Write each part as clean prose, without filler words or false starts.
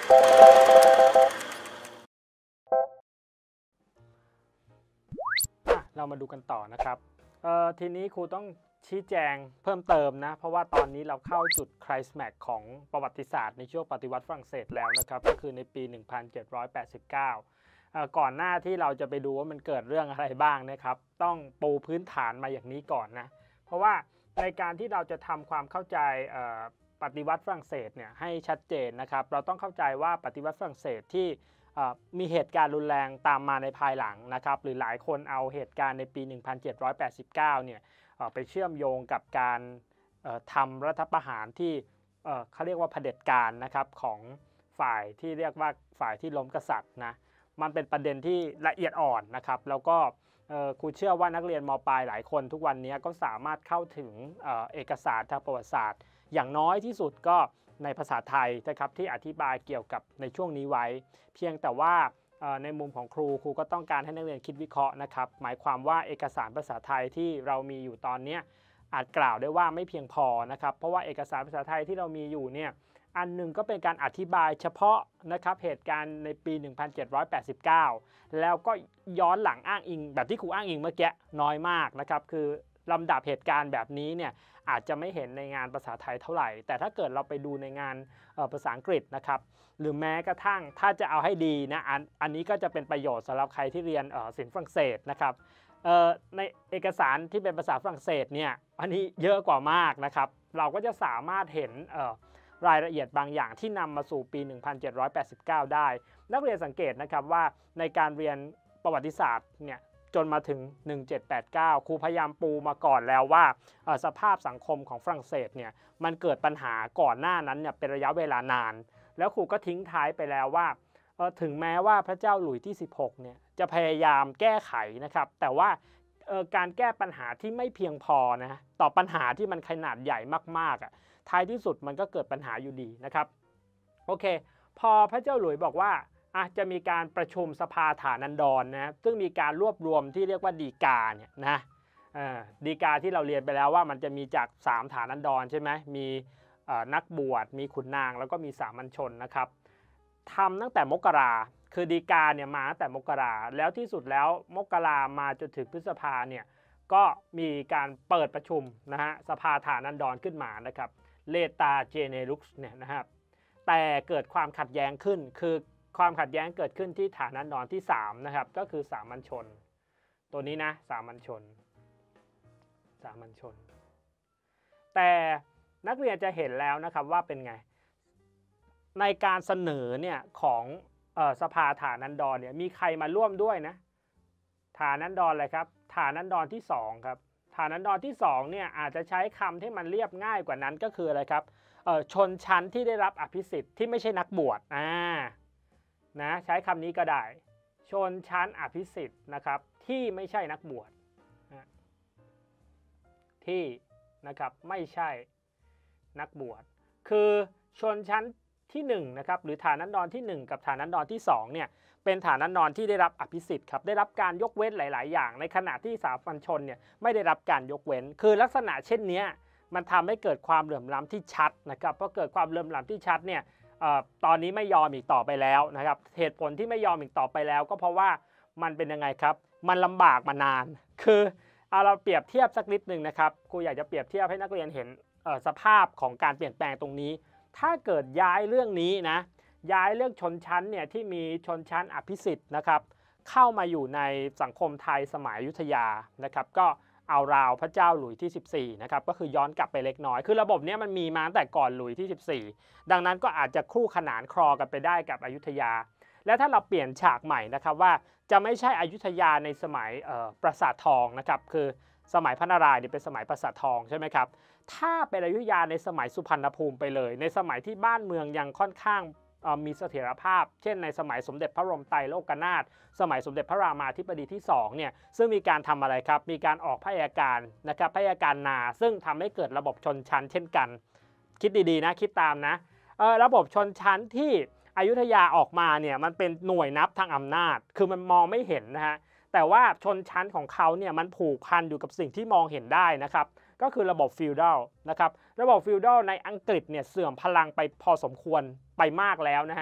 เรามาดูกันต่อนะครับทีนี้ครูต้องชี้แจงเพิ่มเติมนะเพราะว่าตอนนี้เราเข้าจุดไคลแม็กซ์ของประวัติศาสตร์ในช่วงปฏิวัติฝรั่งเศสแล้วนะครับก็คือในปี 1789 ก่อนหน้าที่เราจะไปดูว่ามันเกิดเรื่องอะไรบ้างนะครับต้องปูพื้นฐานมาอย่างนี้ก่อนนะเพราะว่าในการที่เราจะทำความเข้าใจปฏิวัติฝรั่งเศสเนี่ยให้ชัดเจนนะครับเราต้องเข้าใจว่าปฏิวัติฝรั่งเศสที่มีเหตุการณ์รุนแรงตามมาในภายหลังนะครับหรือหลายคนเอาเหตุการณ์ในปี 1789 เนี่ยไปเชื่อมโยงกับการทำรัฐประหารที่เขาเรียกว่าเผด็จการนะครับของฝ่ายที่เรียกว่าฝ่ายที่ล้มกษัตริย์นะมันเป็นประเด็นที่ละเอียดอ่อนนะครับแล้วก็ครูเชื่อว่านักเรียนม.ปลายหลายคนทุกวันนี้ก็สามารถเข้าถึงเอกสารทางประวัติศาสตร์อย่างน้อยที่สุดก็ในภาษาไทยนะครับที่อธิบายเกี่ยวกับในช่วงนี้ไว้เพียงแต่ว่าในมุมของครูก็ต้องการให้นักเรียนคิดวิเคราะห์นะครับหมายความว่าเอกสารภาษาไทยที่เรามีอยู่ตอนนี้อาจกล่าวได้ว่าไม่เพียงพอนะครับเพราะว่าเอกสารภาษาไทยที่เรามีอยู่เนี่ยอันหนึ่งก็เป็นการอธิบายเฉพาะนะครับเหตุการณ์ในปี 1789 แล้วก็ย้อนหลังอ้างอิงแบบที่ครูอ้างอิงเมื่อกี้น้อยมากนะครับคือลำดับเหตุการณ์แบบนี้เนี่ยอาจจะไม่เห็นในงานภาษาไทยเท่าไหร่แต่ถ้าเกิดเราไปดูในงานภาษาอังกฤษนะครับหรือแม้กระทั่งถ้าจะเอาให้ดีนะอันนี้ก็จะเป็นประโยชน์สำหรับใครที่เรียนศิลป์ฝรั่งเศสนะครับในเอกสารที่เป็นภาษาฝรั่งเศสเนี่ยอันนี้เยอะกว่ามากนะครับเราก็จะสามารถเห็นรายละเอียดบางอย่างที่นำมาสู่ปี 1789 ได้นักเรียนสังเกตนะครับว่าในการเรียนประวัติศาสตร์เนี่ยจนมาถึง 1789 ครูพยายามปูมาก่อนแล้วว่าสภาพสังคมของฝรั่งเศสเนี่ยมันเกิดปัญหาก่อนหน้านั้นเนี่ยเป็นระยะเวลานานแล้วครูก็ทิ้งท้ายไปแล้วว่าถึงแม้ว่าพระเจ้าหลุยส์ที่ 16 เนี่ยจะพยายามแก้ไขนะครับแต่ว่าการแก้ปัญหาที่ไม่เพียงพอนะต่อปัญหาที่มันขนาดใหญ่มากๆท้ายที่สุดมันก็เกิดปัญหาอยู่ดีนะครับโอเคพอพระเจ้าหลุยส์บอกว่าจะมีการประชุมสภาฐานันดรนะซึ่งมีการรวบรวมที่เรียกว่าฎีกาเนี่ยนะฎีกาที่เราเรียนไปแล้วว่ามันจะมีจาก3ฐานันดรใช่ไหมมีนักบวชมีขุนนางแล้วก็มีสามัญชนนะครับทำตั้งแต่มกราคือฎีกาเนี่ยมาตั้งแต่มกราแล้วที่สุดแล้วมกรามาจนถึงพฤษภาเนี่ยก็มีการเปิดประชุมนะฮะสภาฐานันดรขึ้นมานะครับเลตาเจเนลุกส์เนี่ยนะครับแต่เกิดความขัดแย้งขึ้นคือความขัดแย้งเกิดขึ้นที่ฐานันดรที่3นะครับก็คือสามัญชนตัวนี้นะสามัญชนแต่นักเรียนจะเห็นแล้วนะครับว่าเป็นไงในการเสนอเนี่ยของสภาฐานันดรเนี่ยมีใครมาร่วมด้วยนะฐานันดรอะไรครับฐานันดรที่2ครับฐานันดรที่2เนี่ยอาจจะใช้คำที่มันเรียบง่ายกว่านั้นก็คืออะไรครับชนชั้นที่ได้รับอภิสิทธิ์ที่ไม่ใช่นักบวชนะใช้คำนี้ก็ได้ชนชั้นอภิสิทธิ์นะครับที่ไม่ใช่นักบวชที่นะครับไม่ใช่นักบวชคือชนชั้นที่1นะครับหรือฐานันดรที่1กับฐานันดรที่2เนี่ยเป็นฐานันดรที่ได้รับอภิสิทธิ์ครับได้รับการยกเว้นหลายๆอย่างในขณะที่สามัญชนเนี่ยไม่ได้รับการยกเว้นคือลักษณะเช่นนี้มันทำให้เกิดความเหลื่อมล้ำที่ชัดนะครับเพราะเกิดความเหลื่อมล้ำที่ชัดเนี่ยตอนนี้ไม่ยอมอีกต่อไปแล้วนะครับเหตุผลที่ไม่ยอมอีกต่อไปแล้วก็เพราะว่ามันเป็นยังไงครับมันลำบากมานานคือเราเปรียบเทียบสักนิดหนึ่งนะครับครูอยากจะเปรียบเทียบให้นักเรียนเห็นสภาพของการเปลี่ยนแปลงตรงนี้ถ้าเกิดย้ายเรื่องนี้นะย้ายเรื่องชนชั้นเนี่ยที่มีชนชั้นอภิสิทธิ์นะครับเข้ามาอยู่ในสังคมไทยสมัยอยุธยานะครับก็เอาราวพระเจ้าหลุยส์ที่14นะครับก็คือย้อนกลับไปเล็กน้อยคือระบบนี้มันมีมาตั้งแต่ก่อนหลุยส์ที่14ดังนั้นก็อาจจะคู่ขนานครอกันไปได้กับอยุธยาและถ้าเราเปลี่ยนฉากใหม่นะครับว่าจะไม่ใช่อยุธยาในสมัยปราสาททองนะครับคือสมัยพระนารายณ์เป็นสมัยปราสาททองใช่ไหมครับถ้าเป็นอยุธยาในสมัยสุพรรณภูมิไปเลยในสมัยที่บ้านเมืองยังค่อนข้างมีเสถียรภาพเช่นในสมัยสมเด็จพระบรมไตรโลกนาถสมัยสมเด็จพระรามาธิบดีที่2เนี่ยซึ่งมีการทำอะไรครับมีการออกพระอัยการนะครับพระอัยการนาซึ่งทำให้เกิดระบบชนชั้นเช่นกันคิดดีๆนะคิดตามนะระบบชนชั้นที่อยุธยาออกมาเนี่ยมันเป็นหน่วยนับทางอำนาจคือมันมองไม่เห็นนะฮะแต่ว่าชนชั้นของเขาเนี่ยมันผูกพันอยู่กับสิ่งที่มองเห็นได้นะครับก็คือระบบฟิวดัลนะครับระบบฟิวดัลในอังกฤษเนี่ยเสื่อมพลังไปพอสมควรไปมากแล้วนะฮะ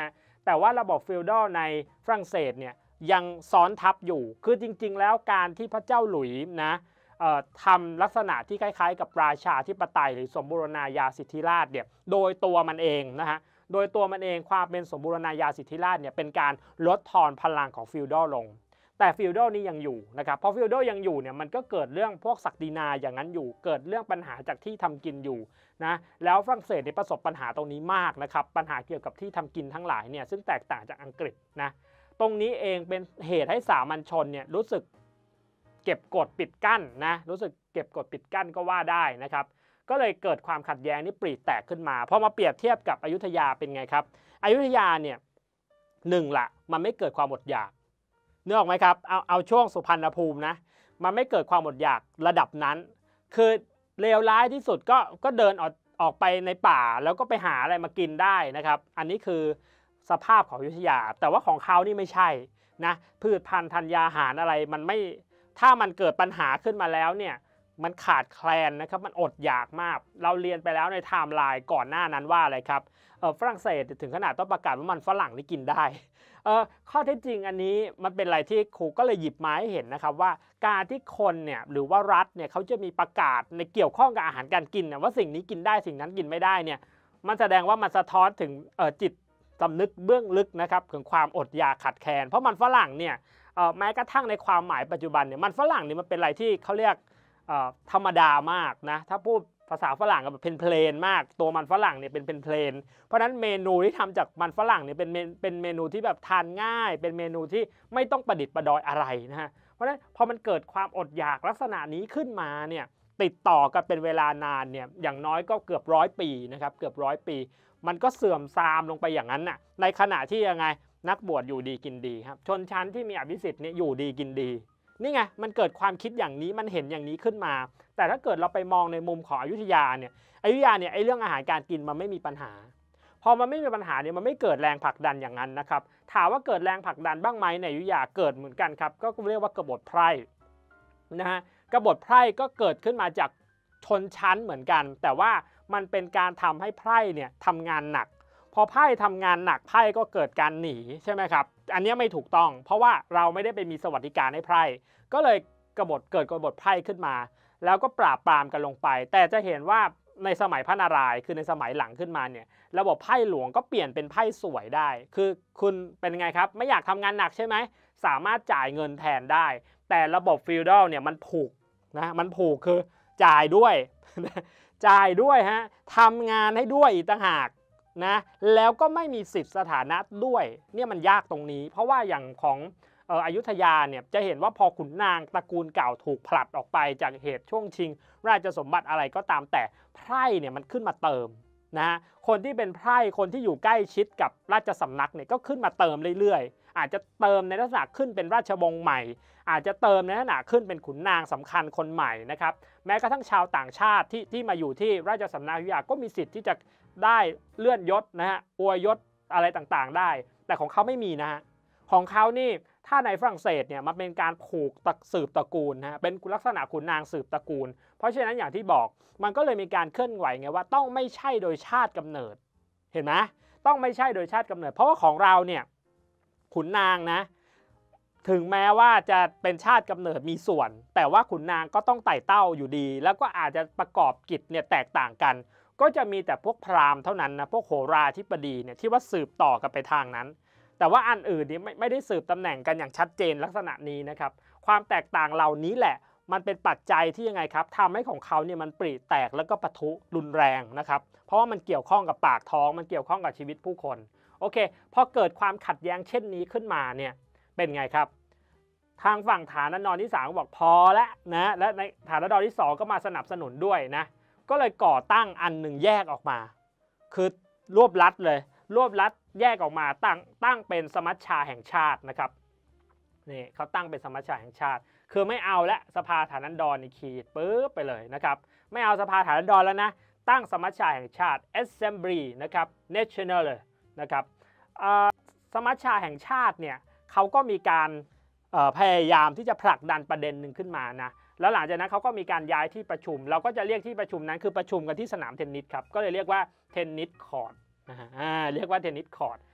แต่ว่าระบบฟิวดอลในฝรั่งเศสเนี่ยยังซ้อนทับอยู่คือจริงๆแล้วการที่พระเจ้าหลุยส์นะทำลักษณะที่คล้ายๆกับราชาธิปไตยหรือสมบูรณาญาสิทธิราชเนี่ยโดยตัวมันเองนะฮะโดยตัวมันเองความเป็นสมบูรณาญาสิทธิราชเนี่ยเป็นการลดทอนพลังของฟิวดอลลงแต่ฟิวดอลนี้ยังอยู่นะครับพอฟิวดอลยังอยู่เนี่ยมันก็เกิดเรื่องพวกศักดินาอย่างนั้นอยู่เกิดเรื่องปัญหาจากที่ทำกินอยู่นะแล้วฝรั่งเศสเนี่ยประสบปัญหาตรงนี้มากนะครับปัญหาเกี่ยวกับที่ทำกินทั้งหลายเนี่ยซึ่งแตกต่างจากอังกฤษนะตรงนี้เองเป็นเหตุให้สามัญชนเนี่ยรู้สึกเก็บกดปิดกั้นนะรู้สึกเก็บกดปิดกั้นก็ว่าได้นะครับก็เลยเกิดความขัดแย้งนี่ปรีแตกขึ้นมาพอมาเปรียบเทียบกับอยุธยาเป็นไงครับอยุธยาเนี่ยหนึ่งละมันไม่เกิดความอดอยากนึกออกไหมครับเอาช่วงสุพรรณภูมินะมันไม่เกิดความอดอยากระดับนั้นคือเลวร้ายที่สุดก็เดินออกไปในป่าแล้วก็ไปหาอะไรมากินได้นะครับอันนี้คือสภาพของอยุธยาแต่ว่าของเขานี่ไม่ใช่นะพืชพันธุ์ธัญญาหารอะไรมันไม่ถ้ามันเกิดปัญหาขึ้นมาแล้วเนี่ยมันขาดแคลนนะครับมันอดอยากมากเราเรียนไปแล้วในไทม์ไลน์ก่อนหน้านั้นว่าอะไรครับฝรั่งเศสถึงขนาดต้องประกาศว่ามันฝรั่งนี่กินได้ข้อเท็จจริงอันนี้มันเป็นอะไรที่ครูก็เลยหยิบมาให้เห็นนะครับว่าการที่คนเนี่ยหรือว่ารัฐเนี่ยเขาจะมีประกาศในเกี่ยวข้องกับอาหารการกินว่าสิ่งนี้กินได้สิ่งนั้นกินไม่ได้เนี่ยมันแสดงว่ามันสะท้อนถึงจิตสำนึกเบื้องลึกนะครับถึงความอดอยากขาดแคลนเพราะมันฝรั่งเนี่ยแม้กระทั่งในความหมายปัจจุบันเนี่ยมันฝรั่งเนี่ยมันเป็นอะไรที่เขาเรียกธรรมดามากนะถ้าพูดภาษาฝรั่งก็แบบเพลนมากตัวมันฝรั่งเนี่ยเป็นเพลนเพราะฉะนั้นเมนูที่ทำจากมันฝรั่งเนี่ยเป็นเมนูที่แบบทานง่ายเป็นเมนูที่ไม่ต้องประดิษฐ์ประดอยอะไรนะฮะเพราะฉะนั้นพอมันเกิดความอดอยากลักษณะนี้ขึ้นมาเนี่ยติดต่อกันเป็นเวลานานเนี่ยอย่างน้อยก็เกือบ100 ปีนะครับเกือบ100 ปีมันก็เสื่อมทรามลงไปอย่างนั้นน่ะในขณะที่ยังไงนักบวชอยู่ดีกินดีครับชนชั้นที่มีอภิสิทธิ์เนี่ยอยู่ดีกินดีนี่ไงมันเกิดความคิดอย่างนี้มันเห็นอย่างนี้ขึ้นมาแต่ถ้าเกิดเราไปมองในมุมของอยุธยาเนี่ยไอ้เรื่องอาหารการกินมันไม่มีปัญหาพอมันไม่มีปัญหาเนี่ยมันไม่เกิดแรงผลักดันอย่างนั้นนะครับถามว่าเกิดแรงผลักดันบ้างไหมในอยุธยาเกิดเหมือนกันครับก็เรียกว่ากบฏไพร่นะฮะกบฏไพร่ก็เกิดขึ้นมาจากชนชั้นเหมือนกันแต่ว่ามันเป็นการทำให้ไพร่เนี่ยทำงานหนักพอไพ่ทำงานหนักไพ่ก็เกิดการหนีใช่ไหมครับอันนี้ไม่ถูกต้องเพราะว่าเราไม่ได้ไปมีสวัสดิการให้ไพ่ก็เลยเกิดกบฏไพ่ขึ้นมาแล้วก็ปราบปรามกันลงไปแต่จะเห็นว่าในสมัยพระนารายณ์คือในสมัยหลังขึ้นมาเนี่ยระบบไพ่หลวงก็เปลี่ยนเป็นไพ่สวยได้คือคุณเป็นไงครับไม่อยากทำงานหนักใช่ไหมสามารถจ่ายเงินแทนได้แต่ระบบฟีดอลเนี่ยมันผูกนะมันผูกคือจ่ายด้วย จ่ายด้วยฮะทำงานให้ด้วยอีกต่างหากนะแล้วก็ไม่มีสิทธิสถานะด้วยเนี่ยมันยากตรงนี้เพราะว่าอย่างของอยุธยาเนี่ยจะเห็นว่าพอขุนนางตระกูลเก่าถูกผลัดออกไปจากเหตุช่วงชิงราชสมบัติอะไรก็ตามแต่ไพร่เนี่ยมันขึ้นมาเติมนะคนที่เป็นไพร่คนที่อยู่ใกล้ชิดกับราชสำนักเนี่ยก็ขึ้นมาเติมเรื่อยๆอาจจะเติมในลักษณะขึ้นเป็นราชวงศ์ใหม่อาจจะเติมในลักษณะขึ้นเป็นขุนนางสำคัญคนใหม่นะครับแม้กระทั่งชาวต่างชาติที่มาอยู่ที่ราชสำนักอยุธยาก็มีสิทธิ์ที่จะได้เลื่อนยศนะฮะอวยยศอะไรต่างๆได้แต่ของเขาไม่มีนะฮะของเขานี่ถ้าในฝรั่งเศสเนี่ยมันเป็นการผูกสืบตระกูลนะฮะเป็นลักษณะขุนนางสืบตระกูลเพราะฉะนั้นอย่างที่บอกมันก็เลยมีการเคลื่อนไหวไงว่าต้องไม่ใช่โดยชาติกำเนิดเห็นไหมต้องไม่ใช่โดยชาติกำเนิดเพราะว่าของเราเนี่ยขุนนางนะถึงแม้ว่าจะเป็นชาติกำเนิดมีส่วนแต่ว่าขุนนางก็ต้องไต่เต้าอยู่ดีแล้วก็อาจจะประกอบกิจเนี่ยแตกต่างกันก็จะมีแต่พวกพราหมณ์เท่านั้นนะพวกโหราธิบดีเนี่ยที่ว่าสืบต่อกันไปทางนั้นแต่ว่าอันอื่นนี่ไม่ได้สืบตำแหน่งกันอย่างชัดเจนลักษณะนี้นะครับความแตกต่างเหล่านี้แหละมันเป็นปัจจัยที่ยังไงครับทำให้ของเขาเนี่ยมันปริแตกแล้วก็ปะทุรุนแรงนะครับเพราะว่ามันเกี่ยวข้องกับปากท้องมันเกี่ยวข้องกับชีวิตผู้คนโอเคพอเกิดความขัดแย้งเช่นนี้ขึ้นมาเนี่ยเป็นไงครับทางฝั่งฐานนรที่3บอกพอแล้วนะและในฐานนรที่2ก็มาสนับสนุนด้วยนะก็เลยก่อตั้งอันหนึ่งแยกออกมาคือรวบรัดเลยรวบรัดแยกออกมาตั้งเป็นสมัชชาแห่งชาตินะครับนี่เขาตั้งเป็นสมัชชาแห่งชาติคือไม่เอาและสภาฐานันดรนี่ขีดปึ๊บไปเลยนะครับไม่เอาสภาฐานันดรแล้วนะตั้งสมัชชาแห่งชาติ Assembly นะครับ National เลยนะครับสมัชชาแห่งชาติเนี่ยเขาก็มีการพยายามที่จะผลักดันประเด็นหนึ่งขึ้นมานะแล้วหลังจากนั้นเขาก็มีการย้ายที่ประชุมเราก็จะเรียกที่ประชุมนั้นคือประชุมกันที่สนามเทนนิสครับก็เลยเรียกว่าเทนนิสคอร์ตเรียกว่าเทนนิสคอร์ต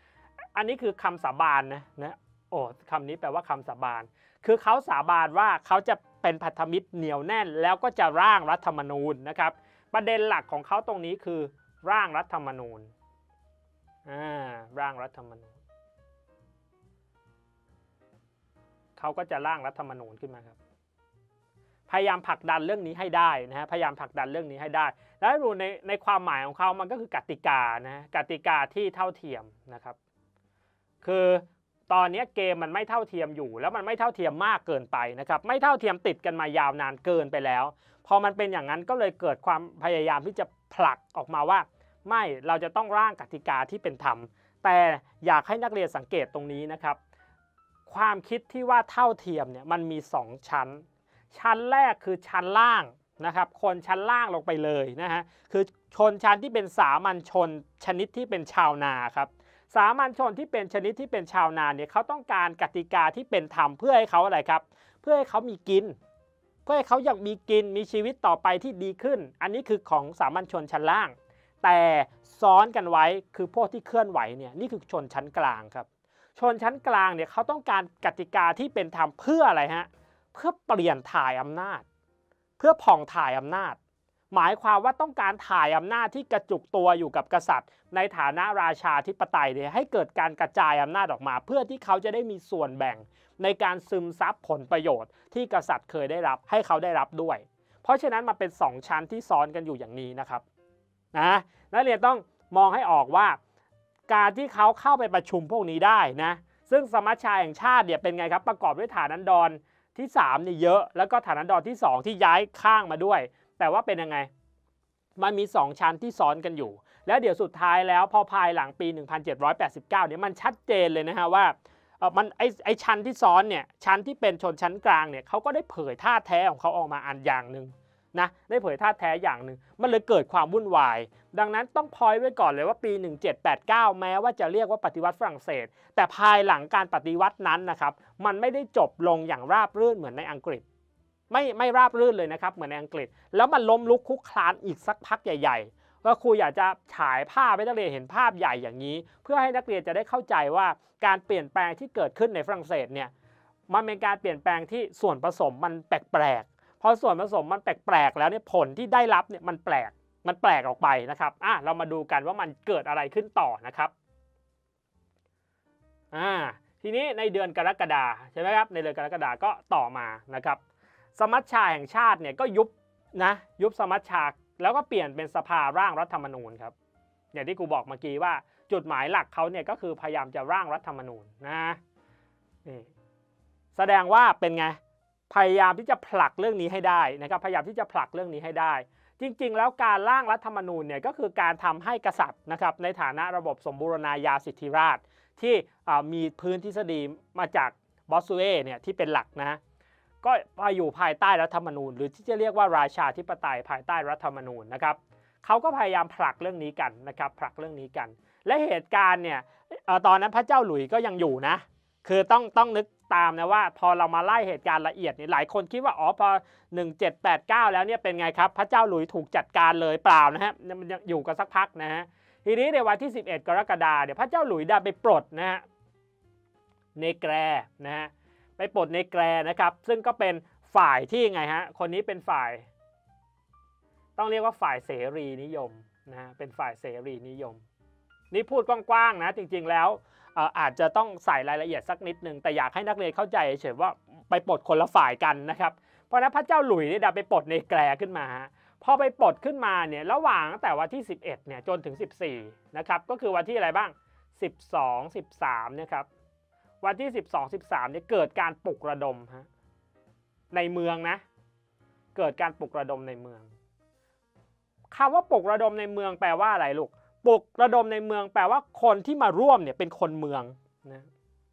อันนี้คือคำสาบานนะโอ้คำนี้แปลว่าคำสาบานคือเขาสาบานว่าเขาจะเป็นพันธมิตรเหนียวแน่นแล้วก็จะร่างรัฐธรรมนูญนะครับประเด็นหลักของเขาตรงนี้คือร่างรัฐธรรมนูญร่างรัฐธรรมนูญเขาก็จะร่างรัฐธรรมนูญขึ้นมาครับพยายามผลักดันเรื่องนี้ให้ได้นะฮะพยายามผลักดันเรื่องนี้ให้ได้แล้วดูในความหมายของเขามันก็คือกติกานะกติกาที่เท่าเทียมนะครับคือตอนนี้เกมมันไม่เท่าเทียมอยู่แล้วมันไม่เท่าเทียมมากเกินไปนะครับไม่เท่าเทียมติดกันมายาวนานเกินไปแล้วพอมันเป็นอย่างนั้นก็เลยเกิดความพยายามที่จะผลักออกมาว่าไม่เราจะต้องร่างกติกาที่เป็นธรรมแต่อยากให้นักเรียนสังเกตตรงนี้นะครับความคิดที่ว่าเท่าเทียมเนี่ยมันมี2ชั้นชั้นแรกคือชั้นล่างนะครับคนชั้นล่างลงไปเลยนะฮะคือชนชั้นที่เป็นสามัญชนชนิดที่เป็นชาวนาครับสามัญชนที่เป็นชนิดที่เป็นชาวนาเนี่ยเขาต้องการกติกาที่เป็นธรรมเพื่อให้เขาอะไรครับเพื่อให้เขามีกินเพื่อให้เขาอยากมีกินมีชีวิตต่อไปที่ดีขึ้นอันนี้คือของสามัญชนชั้นล่างแต่ซ้อนกันไว้คือพวกที่เคลื่อนไหวเนี่ยนี่คือชนชั้นกลางครับชนชั้นกลางเนี่ยเขาต้องการกติกาที่เป็นธรรมเพื่ออะไรฮะเพื่อเปลี่ยนถ่ายอำนาจเพื่อผ่องถ่ายอำนาจหมายความว่าต้องการถ่ายอำนาจที่กระจุกตัวอยู่กับกษัตริย์ในฐานะราชาธิปไตยเนี่ยให้เกิดการกระจายอำนาจออกมาเพื่อที่เขาจะได้มีส่วนแบ่งในการซึมซับผลประโยชน์ที่กษัตริย์เคยได้รับให้เขาได้รับด้วยเพราะฉะนั้นมันเป็น2ชั้นที่ซ้อนกันอยู่อย่างนี้นะครับนักเรียนต้องมองให้ออกว่าการที่เขาเข้าไปประชุมพวกนี้ได้นะซึ่งสมัชชาแห่งชาติเนี่ยเป็นไงครับประกอบด้วยฐานันดรที่3เนี่ยเยอะแล้วก็ฐานันดรที่2ที่ย้ายข้างมาด้วยแต่ว่าเป็นยังไงมันมี2ชั้นที่ซ้อนกันอยู่แล้วเดี๋ยวสุดท้ายแล้วพอภายหลังปี 1789 เนี่ยมันชัดเจนเลยนะฮะว่ามันไอชั้นที่ซ้อนเนี่ยชั้นที่เป็นชนชั้นกลางเนี่ยเขาก็ได้เผยท่าแท้ของเขาออกมาอันอย่างหนึ่งนะได้เผยท่าแท้อย่างหนึ่งมันเลยเกิดความวุ่นวายดังนั้นต้องพอยต์ไว้ก่อนเลยว่าปี 1789 แม้ว่าจะเรียกว่าปฏิวัติฝรั่งเศสแต่ภายหลังการปฏิวัตินั้นนะครับมันไม่ได้จบลงอย่างราบรื่นเหมือนในอังกฤษไม่ราบรื่นเลยนะครับเหมือนในอังกฤษแล้วมันล้มลุกคุกคลานอีกสักพักใหญ่ๆว่าครูอยากจะฉายภาพให้นักเรียนเห็นภาพใหญ่อย่างนี้เพื่อให้นักเรียนจะได้เข้าใจว่าการเปลี่ยนแปลงที่เกิดขึ้นในฝรั่งเศสเนี่ยมันเป็นการเปลี่ยนแปลงที่ส่วนผสมมันแปลกๆพอส่วนผสมมันแปลกๆแล้วเนี่ยผลที่ได้รับเนี่ยมันแปลกออกไปนะครับเรามาดูกันว่ามันเกิดอะไรขึ้นต่อนะครับทีนี้ในเดือนกรกฎาคมใช่ไหมครับในเดือนกรกฎาคมก็ต่อมานะครับสมัชชาแห่งชาติเนี่ยก็ยุบสมัชชาแล้วก็เปลี่ยนเป็นสภาร่างรัฐธรรมนูญครับอย่างที่กูบอกเมื่อกี้ว่าจุดหมายหลักเขาเนี่ยก็คือพยายามจะร่างรัฐธรรมนูญนี่แสดงว่าเป็นไงพยายามที่จะผลักเรื่องนี้ให้ได้นะครับพยายามที่จะผลักเรื่องนี้ให้ได้จริงๆแล้วการร่างรัฐธรรมนูญเนี่ยก็คือการทำให้กษัตริย์นะครับในฐานะระบบสมบูรณาญาสิทธิราชย์ที่มีพื้นทฤษฎีมาจากบอสซูเอเนี่ยที่เป็นหลักนะก็อยู่ภายใต้รัฐธรรมนูญหรือที่จะเรียกว่าราชาธิปไตยภายใต้รัฐธรรมนูญนะครับเขาก็พยายามผลักเรื่องนี้กันนะครับผลักเรื่องนี้กันและเหตุการณ์เนี่ยตอนนั้นพระเจ้าหลุยส์ก็ยังอยู่นะคือต้องนึกตามนะว่าพอเรามาไล่เหตุการณ์ละเอียดนี่หลายคนคิดว่าพอ1789แล้วเนี่ยเป็นไงครับพระเจ้าหลุยส์ถูกจัดการเลยเปล่านะฮะมันยังอยู่กันสักพักนะฮะทีนี้ในวันที่11กรกฎาคมเนี่ยพระเจ้าหลุยส์ได้ไปปลดนะฮะเนแกรนะฮะไปปลดเนแกรนะครับซึ่งก็เป็นฝ่ายที่ไงฮะคนนี้เป็นฝ่ายต้องเรียกว่าฝ่ายเสรีนิยมนะเป็นฝ่ายเสรีนิยมนี่พูดกว้างๆนะจริงๆแล้วอาจจะต้องใส่รายละเอียดสักนิดนึงแต่อยากให้นักเรียนเข้าใจเฉยๆว่าไปปลดคนละฝ่ายกันนะครับเพราะนั้นพระเจ้าหลุยส์ได้ไปปลดเนแกรขึ้นมาพอไปปลดขึ้นมาเนี่ยระหว่างตั้งแต่วันที่11เนี่ยจนถึง14นะครับก็คือวันที่อะไรบ้าง12 13เนี่ยครับวันที่12 13เนี่ยเกิดการปลุกระดมในเมืองนะเกิดการปลุกระดมในเมืองคำว่าปลุกระดมในเมืองแปลว่าอะไรลูกปลุกระดมในเมืองแปลว่าคนที่มาร่วมเนี่ยเป็นคนเมืองนะ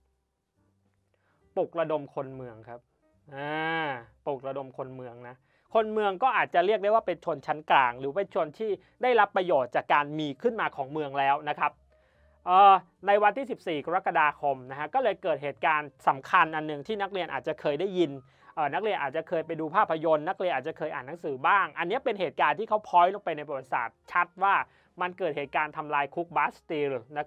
ปลุกระดมคนเมืองครับปลุกระดมคนเมืองนะคนเมืองก็อาจจะเรียกได้ว่าเป็นชนชั้นกลางหรือเป็นชนที่ได้รับประโยชน์จากการมีขึ้นมาของเมืองแล้วนะครับในวันที่14กรกฎาคมนะฮะก็เลยเกิดเหตุการณ์สำคัญอันหนึ่งที่นักเรียนอาจจะเคยได้ยินนักเรียนอาจจะเคยไปดูภาพยนตร์นักเรียนอาจจะเคยอ่านหนังสือบ้างอันนี้เป็นเหตุการณ์ที่เขาพอยต์ลงไปในประวัติศาสตร์ชัดว่ามันเกิดเหตุการณ์ทำลายคุกบาสติลนะครับ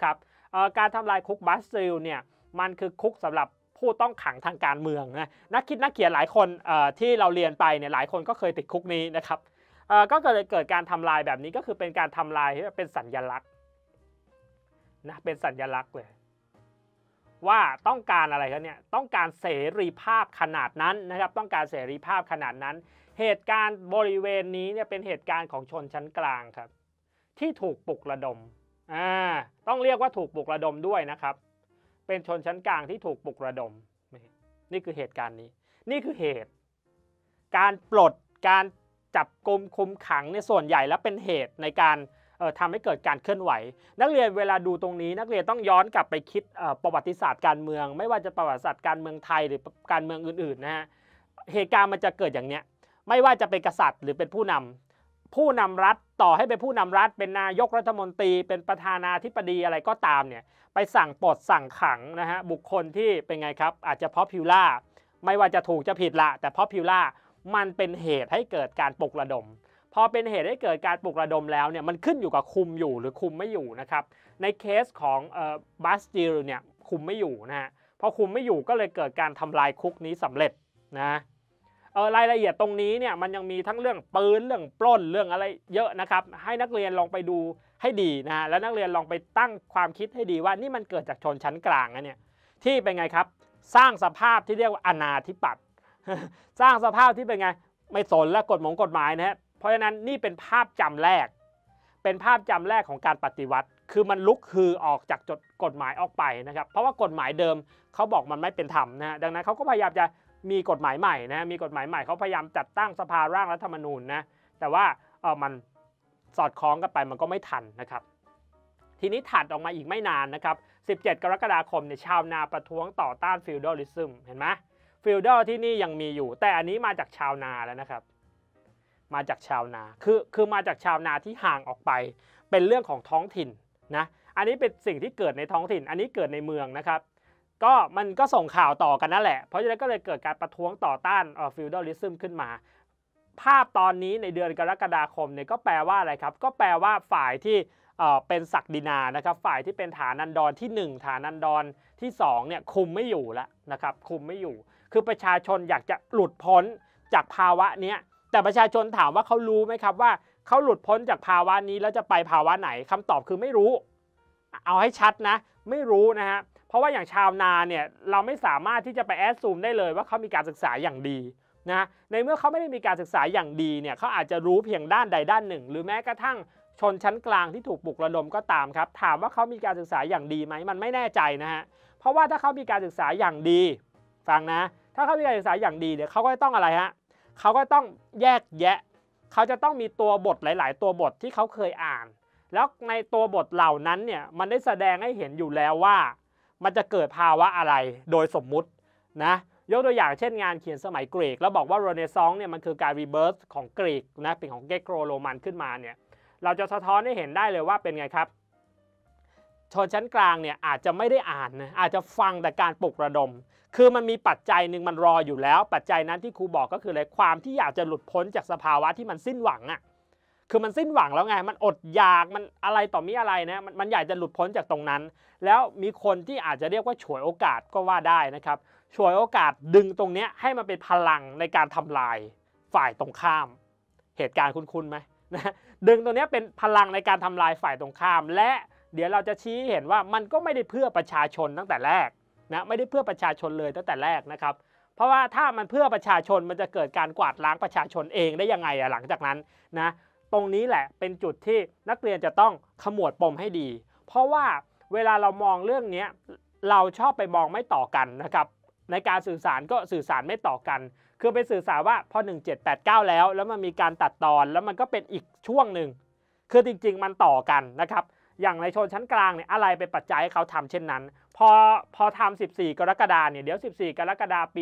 การทำลายคุกบาสติลเนี่ยมันคือคุกสำหรับผู้ต้องขังทางการเมืองนะนักคิดนักเขียนหลายคนที่เราเรียนไปเนี่ยหลายคนก็เคยติดคุกนี้นะครับก็เลยเกิดการทำลายแบบนี้ก็คือเป็นการทำลายที่เป็นสัญลักษณ์นะเป็นสัญลักษณ์เลยว่าต้องการอะไรครับเนี่ยต้องการเสรีภาพขนาดนั้นนะครับต้องการเสรีภาพขนาดนั้นเหตุการณ์บริเวณนี้เนี่ยเป็นเหตุการณ์ของชนชั้นกลางครับที่ถูกปลุกระดมต้องเรียกว่าถูกปลุกระดมด้วยนะครับเป็นชนชั้นกลางที่ถูกปลุกระดมนี่คือเหตุการณ์นี้นี่คือเหตุการปลดการจับกุมคุมขังในส่วนใหญ่แล้วเป็นเหตุในการทำให้เกิดการเคลื่อนไหวนักเรียนเวลาดูตรงนี้นักเรียนต้องย้อนกลับไปคิดประวัติศาสตร์การเมืองไม่ว่าจะประวัติศาสตร์การเมืองไทยหรือการเมืองอื่นๆนะฮะเหตุการณ์มันจะเกิดอย่างเนี้ยไม่ว่าจะเป็นกษัตริย์หรือเป็นผู้นำรัฐต่อให้เป็นผู้นำรัฐเป็นนายกรัฐมนตรีเป็นประธานาธิบดีอะไรก็ตามเนี่ยไปสั่งปลดสั่งขังนะฮะบุคคลที่เป็นไงครับอาจจะpopularไม่ว่าจะถูกจะผิดละแต่popularมันเป็นเหตุให้เกิดการปลุกระดมพอเป็นเหตุให้เกิดการปลุกระดมแล้วเนี่ยมันขึ้นอยู่กับคุมอยู่หรือคุมไม่อยู่นะครับในเคสของบาสติลเนี่ยคุมไม่อยู่นะฮะพอคุมไม่อยู่ก็เลยเกิดการทำลายคุกนี้สำเร็จนะรายละเอียดตรงนี้เนี่ยมันยังมีทั้งเรื่องปืนเรื่องปล้นเรื่องอะไรเยอะนะครับให้นักเรียนลองไปดูให้ดีนะฮะแล้วนักเรียนลองไปตั้งความคิดให้ดีว่านี่มันเกิดจากชนชั้นกลางนะเนี่ยที่เป็นไงครับสร้างสภาพที่เรียกว่าอนาธิปัตย์ สร้างสภาพที่เป็นไงไม่สนและกฎหมายนะฮะเพราะฉะนั้นนี่เป็นภาพจำแรกเป็นภาพจำแรกของการปฏิวัติคือมันลุกฮือออกจากกฎหมายออกไปนะครับเพราะว่ากฎหมายเดิมเขาบอกมันไม่เป็นธรรมนะฮะดังนั้นเขาก็พยายามจะมีกฎหมายใหม่นะมีกฎหมายใหม่เขาพยายามจัดตั้งสภาร่างรัฐธรรมนูญนะแต่ว่ามันสอดคล้องกันไปมันก็ไม่ทันนะครับทีนี้ถัดออกมาอีกไม่นานนะครับ17 กรกฎาคมเนี่ยชาวนาประท้วงต่อต้านฟีวดอลิซึมเห็นไหมฟีวดอลที่นี่ยังมีอยู่แต่อันนี้มาจากชาวนาแล้วนะครับมาจากชาวนาคือมาจากชาวนาที่ห่างออกไปเป็นเรื่องของท้องถิ่นนะอันนี้เป็นสิ่งที่เกิดในท้องถิ่นอันนี้เกิดในเมืองนะครับก็มันก็ส่งข่าวต่อกันนั่นแหละเพราะฉะนั้นก็เลยเกิดการประท้วงต่อต้านฟีวดอลิซึมขึ้นมาภาพตอนนี้ในเดือนกรกฎาคมเนี่ยก็แปลว่าอะไรครับก็แปลว่าฝ่ายที่เป็นศักดินานะครับฝ่ายที่เป็นฐานันดรที่1ฐานันดรที่2เนี่ยคุมไม่อยู่แล้วนะครับคุมไม่อยู่คือประชาชนอยากจะหลุดพ้นจากภาวะนี้แต่ประชาชนถามว่าเขารู้ไหมครับว่าเขาหลุดพ้นจากภาวะนี้แล้วจะไปภาวะไหนคำตอบคือไม่รู้เอาให้ชัดนะไม่รู้นะฮะเพราะว่าอย่างชาวนาเนี่ยเราไม่สามารถที่จะไปแอดซูมได้เลยว่าเขามีการศึกษาอย่างดีนะในเมื่อเขาไม่ได้มีการศึกษาอย่างดีเนี่ยเขาอาจจะรู้เพียงด้านใดด้านหนึ่งหรือแม้กระทั่งชนชั้นกลางที่ถูกปลุกระดมก็ตามครับถามว่าเขามีการศึกษาอย่างดีไหมมันไม่แน่ใจนะฮะเพราะว่าถ้าเขามีการศึกษาอย่างดีฟังนะถ้าเขามีการศึกษาอย่างดีเนี่ยเขาก็ต้องอะไรฮะเขาก็ต้องแยกแยะเขาจะต้องมีตัวบทหลายๆตัวบทที่เขาเคยอ่านแล้วในตัวบทเหล่านั้นเนี่ยมันได้แสดงให้เห็นอยู่แล้วว่ามันจะเกิดภาวะอะไรโดยสมมุตินะยกตัวอย่างเช่นงานเขียนสมัยกรีกแล้วบอกว่าเรเนซองส์เนี่ยมันคือการรีเบิร์ธของกรีกนะเป็นของเกโกรโรมันขึ้นมาเนี่ยเราจะสะท้อนให้เห็นได้เลยว่าเป็นไงครับชนชั้นกลางเนี่ยอาจจะไม่ได้อ่านนะอาจจะฟังแต่การปลุกระดมคือมันมีปัจจัยหนึ่งมันรออยู่แล้วปัจจัยนั้นที่ครูบอกก็คืออะไรความที่อยากจะหลุดพ้นจากสภาวะที่มันสิ้นหวังอ่ะคือมันสิ้นหวังแล้วไงมันอดอยากมันอะไรต่อมีอะไรนะมันอยากจะหลุดพ้นจากตรงนั้นแล้วมีคนที่อาจจะเรียกว่าฉวยโอกาสก็ว่าได้นะครับฉวยโอกาสดึงตรงนี้ให้มันเป็นพลังในการทำลายฝ่ายตรงข้ามเหตุการณ์คุ้นๆไหมนะดึงตรงนี้เป็นพลังในการทำลายฝ่ายตรงข้ามและเดี๋ยวเราจะชี้เห็นว่ามันก็ไม่ได้เพื่อประชาชนตั้งแต่แรกนะไม่ได้เพื่อประชาชนเลยตั้งแต่แรกนะครับเพราะว่าถ้ามันเพื่อประชาชนมันจะเกิดการกวาดล้างประชาชนเองได้ยังไงหลังจากนั้นนะตรงนี้แหละเป็นจุดที่นักเรียนจะต้องขมวดปมให้ดีเพราะว่าเวลาเรามองเรื่องนี้เราชอบไปมองไม่ต่อกันนะครับในการสื่อสารก็สื่อสารไม่ต่อกันคือไปสื่อสารว่าพอ1789แล้วมันมีการตัดตอนแล้วมันก็เป็นอีกช่วงหนึ่งคือจริงๆมันต่อกันนะครับอย่างในชนชั้นกลางเนี่ยอะไรเป็นปัจจัยให้เขาทำเช่นนั้นพอทำ14 กรกฎาคมเนี่ยเดี๋ยว14 กรกฎาคมปี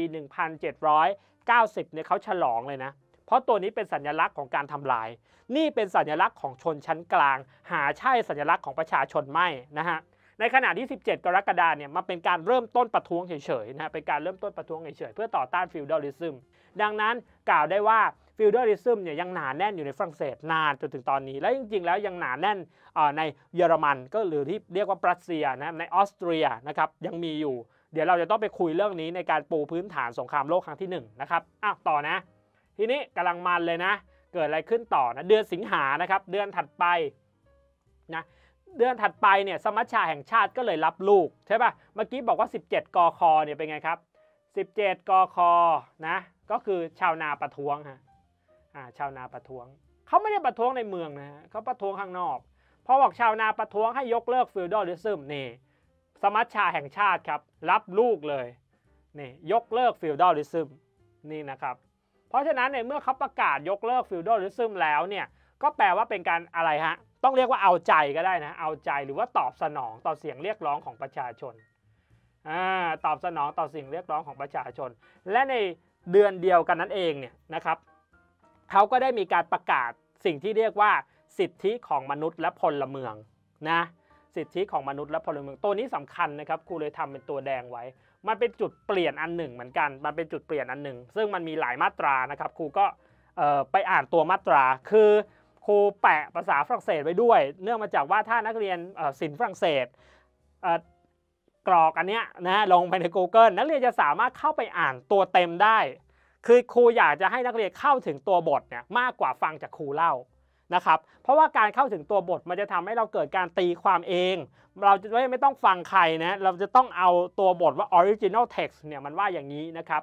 1790เนี่ยเขาฉลองเลยนะเพราะตัวนี้เป็นสัญลักษณ์ของการทำลายนี่เป็นสัญลักษณ์ของชนชั้นกลางหาใช่สัญลักษณ์ของประชาชนไม่นะฮะในขณะที่17 กรกฎาคมเนี่ยมันเป็นการเริ่มต้นประท้วงเฉยๆนะฮะเป็นการเริ่มต้นประท้วงเฉยๆเพื่อต่อต้านฟีวดอลิซึมดังนั้นกล่าวได้ว่าฟิวดอลิซึมเนี่ยยังหนาแน่นอยู่ในฝรั่งเศสนานจนถึงตอนนี้และจริงๆแล้วยังหนาแน่นในเยอรมันก็หรือที่เรียกว่าปรัสเซียนะในออสเตรียนะครับยังมีอยู่เดี๋ยวเราจะต้องไปคุยเรื่องนี้ในการปูพื้นฐานสงครามโลกครั้งที่1นะครับต่อนะทีนี้กำลังมันเลยนะเกิดอะไรขึ้นต่อนะเดือนสิงหานะครับเดือนถัดไปนะเดือนถัดไปเนี่ยสมัชชาแห่งชาติก็เลยรับลูกใช่ป่ะเมื่อกี้บอกว่า17กคเนี่ยเป็นไงครับ17กคนะก็คือชาวนาประท้วงฮะชาวนาประท้วงเขาไม่ได้ประท้วงในเมืองนะเขาประท้วงข้างนอกพอบอกชาวนาประท้วงให้ยกเลิกฟิวดอลิซึมนี่สมัชชาแห่งชาติครับรับลูกเลยนี่ยกเลิกฟิวดอลิซึมนี่นะครับเพราะฉะนั้นเนี่ยเมื่อเขาประกาศยกเลิกฟิวดอลิซึมแล้วเนี่ยก็แปลว่าเป็นการอะไรฮะต้องเรียกว่าเอาใจก็ได้นะเอาใจหรือว่าตอบสนองต่อเสียงเรียกร้องของประชาชนตอบสนองต่อสิ่งเรียกร้องของประชาชนและในเดือนเดียวกันนั้นเองเนี่ยนะครับเขาก็ได้มีการประกาศสิ่งที่เรียกว่าสิทธิของมนุษย์และพลเมืองนะสิทธิของมนุษย์และพลเมืองตัวนี้สำคัญนะครับครูเลยทำเป็นตัวแดงไว้มันเป็นจุดเปลี่ยนอันหนึ่งเหมือนกันมันเป็นจุดเปลี่ยนอันหนึ่งซึ่งมันมีหลายมาตรานะครับครูก็ไปอ่านตัวมาตราคือครูแปะภาษาฝรั่งเศสไว้ด้วยเนื่องมาจากว่าถ้านักเรียนศิลป์ฝรั่งเศสกรอกอันเนี้ยนะลงไปใน Google นักเรียนจะสามารถเข้าไปอ่านตัวเต็มได้คือครูอยากจะให้นักเรียนเข้าถึงตัวบทเนี่ยมากกว่าฟังจากครูเล่านะครับเพราะว่าการเข้าถึงตัวบทมันจะทำให้เราเกิดการตีความเองเราจะไม่ต้องฟังใครนะเราจะต้องเอาตัวบทว่า original text เนี่ยมันว่าอย่างนี้นะครับ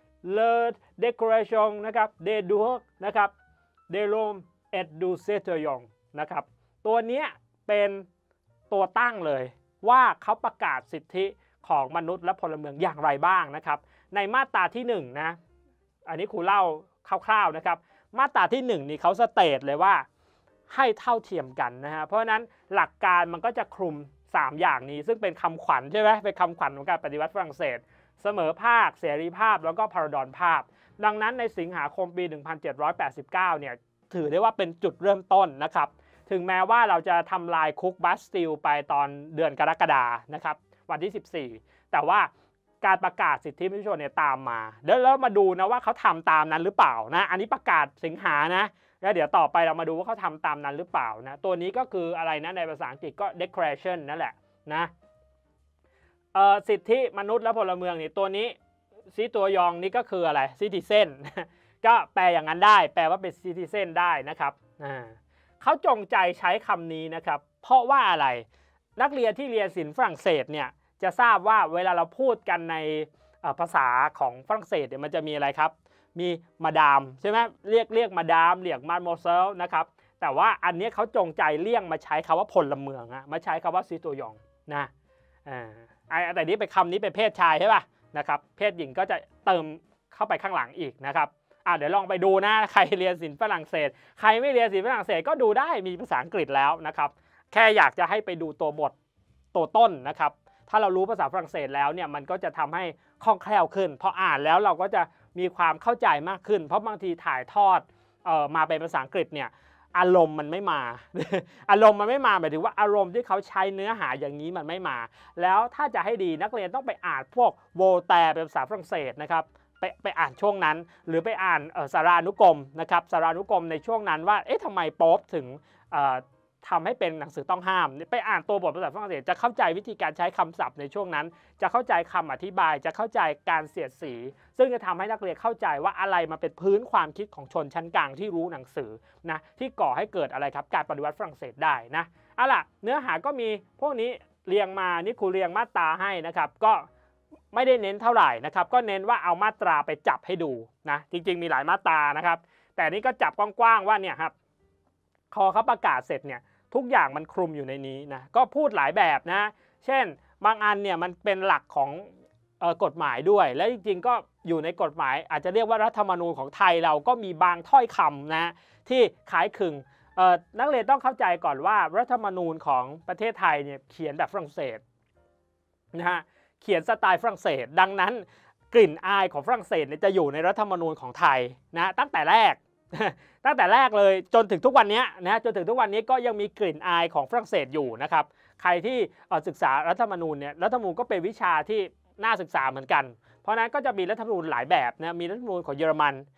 le décoration นะครับ de dur นะครับ de l'homme et du citoyen นะครับตัวเนี้ยเป็นตัวตั้งเลยว่าเขาประกาศสิทธิของมนุษย์และพลเมืองอย่างไรบ้างนะครับในมาตราที่1นะอันนี้ครูเล่าคร่าวๆนะครับมาตราที่1นี่เขาสเตทเลยว่าให้เท่าเทียมกันนะฮะเพราะฉะนั้นหลักการมันก็จะคลุม3อย่างนี้ซึ่งเป็นคำขวัญใช่ไหมเป็นคำขวัญของการปฏิวัติฝรั่งเศสเสมอภาคเสรีภาพแล้วก็พาราดอนภาพดังนั้นในสิงหาคมปี 1789 เนี่ยถือได้ว่าเป็นจุดเริ่มต้นนะครับถึงแม้ว่าเราจะทำลายคุกบัสติลไปตอนเดือนกรกฎานะครับวันที่14แต่ว่าการประกาศสิทธิมนุษยชนเนี่ยตามมาแล้วมาดูนะว่าเขาทำตามนั้นหรือเปล่านะอันนี้ประกาศสิงหานะแล้วเดี๋ยวต่อไปเรามาดูว่าเขาทำตามนั้นหรือเปล่านะตัวนี้ก็คืออะไรนะในภาษาอังกฤษก็ declaration นั่นแหละนะสิทธิมนุษย์และพลเมืองนี่ตัวนี้ซีตัวยองนี่ก็คืออะไร citizen ก็แปลอย่างนั้นได้แปลว่าเป็น citizen ได้นะครับเขาจงใจใช้คำนี้นะครับเพราะว่าอะไรนักเรียนที่เรียนศิลป์ฝรั่งเศสเนี่ยจะทราบว่าเวลาเราพูดกันในภาษาของฝรั่งเศสเนี่ยมันจะมีอะไรครับมีมาดามใช่ไหมเรียกมาดามเรียกมาดโมเซลนะครับแต่ว่าอันนี้เขาจงใจเลี่ยงมาใช้คำว่าพลเมืองมาใช้คำว่าซิโตยองนะแต่นี้เป็นคำนี้เป็นเพศชายใช่ป่ะนะครับเพศหญิงก็จะเติมเข้าไปข้างหลังอีกนะครับเดี๋ยวลองไปดูนะใครเรียนศิลป์ฝรั่งเศสใครไม่เรียนศิลป์ฝรั่งเศสก็ดูได้มีภาษาอังกฤษแล้วนะครับแค่อยากจะให้ไปดูตัวบทตัวต้นนะครับถ้าเรารู้ภาษาฝรั่งเศสแล้วเนี่ยมันก็จะทำให้คล่องแคล่วขึ้นพออ่านแล้วเราก็จะมีความเข้าใจมากขึ้นเพราะบางทีถ่ายทอดมาเป็นภาษาอังกฤษเนี่ยอารมณ์มันไม่มา อารมณ์มันไม่มาหมายถึงว่าอารมณ์ที่เขาใช้เนื้อหาอย่างนี้มันไม่มาแล้วถ้าจะให้ดีนักเรียนต้องไปอ่านพวกโวลแตร์เป็นภาษาฝรั่งเศสนะครับไปอ่านช่วงนั้นหรือไปอ่านสารานุกรมนะครับสารานุกรมในช่วงนั้นว่าทำไมโป๊ปถึงทำให้เป็นหนังสือต้องห้ามไปอ่านตัวบทภาษาฝรั่งเศสจะเข้าใจวิธีการใช้คำศัพท์ในช่วงนั้นจะเข้าใจคำอธิบายจะเข้าใจการเสียดสีซึ่งจะทำให้นักเรียนเข้าใจว่าอะไรมาเป็นพื้นความคิดของชนชั้นกลางที่รู้หนังสือนะที่ก่อให้เกิดอะไรครับการปฏิวัติฝรั่งเศสได้นะล่ะเนื้อหาก็มีพวกนี้เรียงมานี่ครูเรียงมาตราให้นะครับก็ไม่ได้เน้นเท่าไหร่นะครับก็เน้นว่าเอามาตราไปจับให้ดูนะจริงๆมีหลายมาตรานะครับแต่นี่ก็จับกว้างๆว่าเนี่ยครับพอเขาประกาศเสร็จเนี่ยทุกอย่างมันคลุมอยู่ในนี้นะก็พูดหลายแบบนะเช่นบางอันเนี่ยมันเป็นหลักของกฎหมายด้วยและจริงๆก็อยู่ในกฎหมายอาจจะเรียกว่ารัฐธรรมนูญของไทยเราก็มีบางถ้อยคำนะที่คล้ายคลึงนักเรียนต้องเข้าใจก่อนว่ารัฐธรรมนูญของประเทศไทยเนี่ยเขียนแบบฝรั่งเศสนะฮะเขียนสไตล์ฝรั่งเศสดังนั้นกลิ่นอายของฝรั่งเศสเนี่ยจะอยู่ในรัฐธรรมนูญของไทยนะตั้งแต่แรกเลยจนถึงทุกวันนี้นะจนถึงทุกวันนี้ก็ยังมีกลิ่นอายของฝรั่งเศสอยู่นะครับใครที่ศึกษารัฐธรรมนูญเนี่ยรัฐธรรมนูญก็เป็นวิชาที่น่าศึกษาเหมือนกันเพราะนั้นก็จะมีรัฐธรรมนูญหลายแบบนะมีรัฐธรรมนูญของเยอรมัน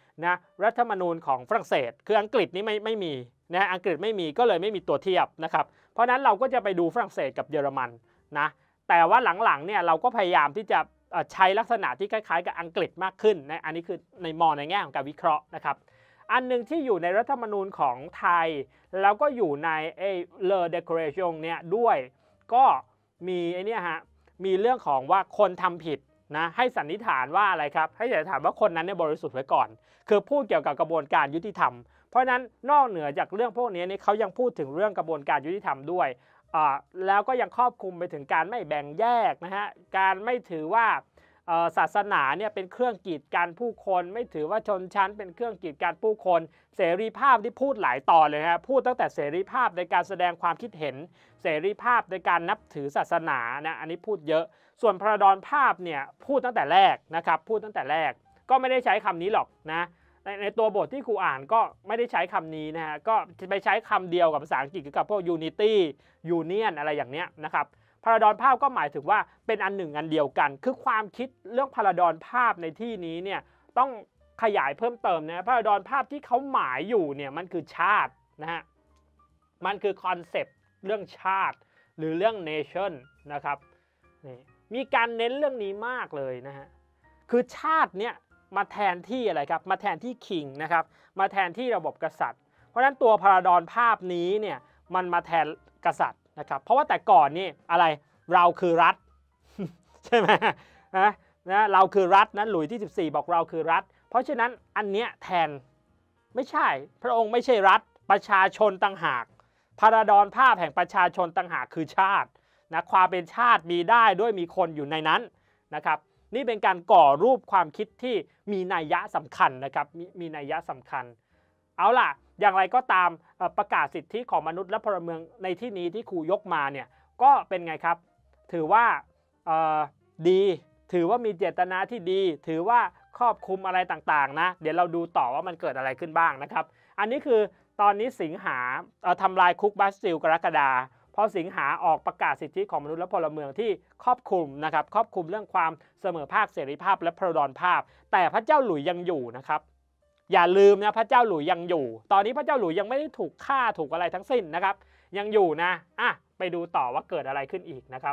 นะรัฐธรรมนูญของฝรั่งเศสคืออังกฤษนี่ไม่มีนะอังกฤษไม่มีก็เลยไม่มีตัวเทียบนะครับเพราะนั้นเราก็จะไปดูฝรั่งเศสกับเยอรมันนะแต่ว่าหลังๆเนี่ยเราก็พยายามที่จะใช้ลักษณะที่คล้ายๆกับอังกฤษมากขึ้นนะอันนี้คือมองในแง่ของการวิเคราะห์นะครับอันนึงที่อยู่ในรัฐธรรมนูญของไทยแล้วก็อยู่ในเลอเดโคเรชั่นเนี่ยด้วยก็มีมีเรื่องของว่าคนทำผิดนะให้สันนิษฐานว่าอะไรครับให้สันนิษฐานว่าคนนั้นเนี่ยบริสุทธิ์ไว้ก่อนคือพูดเกี่ยวกับกระบวนการยุติธรรมเพราะนั้นนอกเหนือจากเรื่องพวกนี้เขายังพูดถึงเรื่องกระบวนการยุติธรรมด้วยแล้วก็ยังครอบคลุมไปถึงการไม่แบ่งแยกนะฮะการไม่ถือว่าศาสนาเนี่ยเป็นเครื่องกีดกันผู้คนไม่ถือว่าชนชั้นเป็นเครื่องกีดกันผู้คนเสรีภาพที่พูดหลายตอนเลยฮะพูดตั้งแต่เสรีภาพในการแสดงความคิดเห็นเสรีภาพในการนับถือศาสนานะอันนี้พูดเยอะส่วนพระดรภาพเนี่ยพูดตั้งแต่แรกนะครับพูดตั้งแต่แรกก็ไม่ได้ใช้คำนี้หรอกนะในตัวบทที่ครูอ่านก็ไม่ได้ใช้คำนี้นะฮะก็ไปใช้คำเดียวกับภาษาอังกฤษกับพวก unity union อะไรอย่างเนี้ยนะครับพาราดอนภาพก็หมายถึงว่าเป็นอันหนึ่งอันเดียวกันคือความคิดเรื่องพาราดอนภาพในที่นี้เนี่ยต้องขยายเพิ่มเติมนะพาราดอนภาพที่เขาหมายอยู่เนี่ยมันคือชาตินะฮะมันคือคอนเซปต์เรื่องชาติหรือเรื่อง nation นะครับนี่มีการเน้นเรื่องนี้มากเลยนะฮะคือชาติเนี่ยมาแทนที่อะไรครับมาแทนที่ king นะครับมาแทนที่ระบบกษัตริย์เพราะฉะนั้นตัวพาราดอนภาพนี้เนี่ยมันมาแทนกษัตริย์นะครับเพราะว่าแต่ก่อนนี่อะไรเราคือรัฐ ใช่ไหมนะเราคือรัฐนะหลุยที่14บอกเราคือรัฐเพราะฉะนั้นอันเนี้ยแทนไม่ใช่พระองค์ไม่ใช่รัฐประชาชนต่างหากพาราดอนภาพแห่งประชาชนต่างหากคือชาตินะความเป็นชาติมีได้ด้วยมีคนอยู่ในนั้นนะครับนี่เป็นการก่อรูปความคิดที่มีนัยยะสำคัญนะครับมีนัยยะสำคัญเอาล่ะอย่างไรก็ตามประกาศสิทธิของมนุษย์และพลเมืองในที่นี้ที่ครูยกมาเนี่ยก็เป็นไงครับถือว่าดีถือว่ามีเจตนาที่ดีถือว่าครอบคลุมอะไรต่างๆนะเดี๋ยวเราดูต่อว่ามันเกิดอะไรขึ้นบ้างนะครับอันนี้คือตอนนี้สิงหาทำลายคุกบาสติลกรกฎาพอสิงหาออกประกาศสิทธิของมนุษย์และพลเมืองที่ครอบคลุมนะครับครอบคลุมเรื่องความเสมอภาคเสรีภาพและพระดรภาพแต่พระเจ้าหลุยยังอยู่นะครับอย่าลืมนะพระเจ้าหลุยยังอยู่ตอนนี้พระเจ้าหลุยยังไม่ได้ถูกฆ่าถูกอะไรทั้งสิ้นนะครับยังอยู่นะไปดูต่อว่าเกิดอะไรขึ้นอีกนะครับ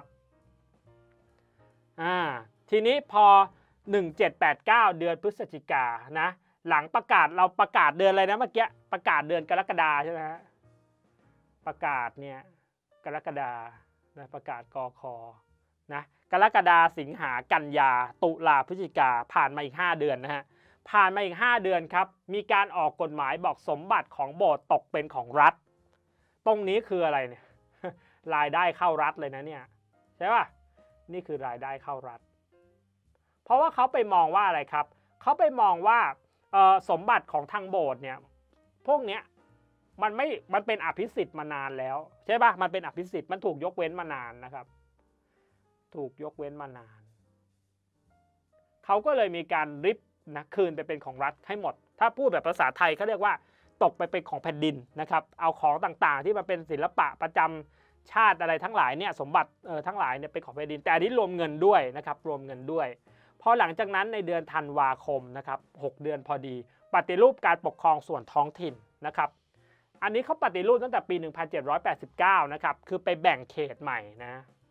ทีนี้พอ1789เดือนพฤศจิกายนนะหลังประกาศเราประกาศเดือนอะไรนะเมื่อกี้ประกาศเดือนกรกฎาใช่ไหมฮะประกาศเนี่ยกรกฎานะประกาศกคนะกรกฎาสิงหากันยาตุลาพฤศจิกาผ่านมาอีก5เดือนนะฮะผ่านมาอีก5เดือนครับมีการออกกฎหมายบอกสมบัติของโบสถ์ตกเป็นของรัฐตรงนี้คืออะไรเนี่ย รายได้เข้ารัฐเลยนะเนี่ยใช่ป่ะนี่คือรายได้เข้ารัฐเพราะว่าเขาไปมองว่าอะไรครับเขาไปมองว่าสมบัติของทางโบสถ์เนี่ยพวกเนี้ยมันเป็นอภิสิทธิ์มานานแล้วใช่ป่ะมันเป็นอภิสิทธิ์มันถูกยกเว้นมานานนะครับถูกยกเว้นมานานเขาก็เลยมีการริบนะคืนไปเป็นของรัฐให้หมดถ้าพูดแบบภาษาไทยเขาเรียกว่าตกไปเป็นของแผ่นดินนะครับเอาของต่างๆที่มันเป็นศิลปะประจำชาติอะไรทั้งหลายเนี่ยสมบัติทั้งหลายเนี่ยเป็นของแผ่นดินแต่อันนี้รวมเงินด้วยนะครับรวมเงินด้วยพอหลังจากนั้นในเดือนธันวาคมนะครับ6เดือนพอดีปฏิรูปการปกครองส่วนท้องถิ่นนะครับอันนี้เขาปฏิรูปตั้งแต่ปี1789นะครับคือไปแบ่งเขตใหม่นะ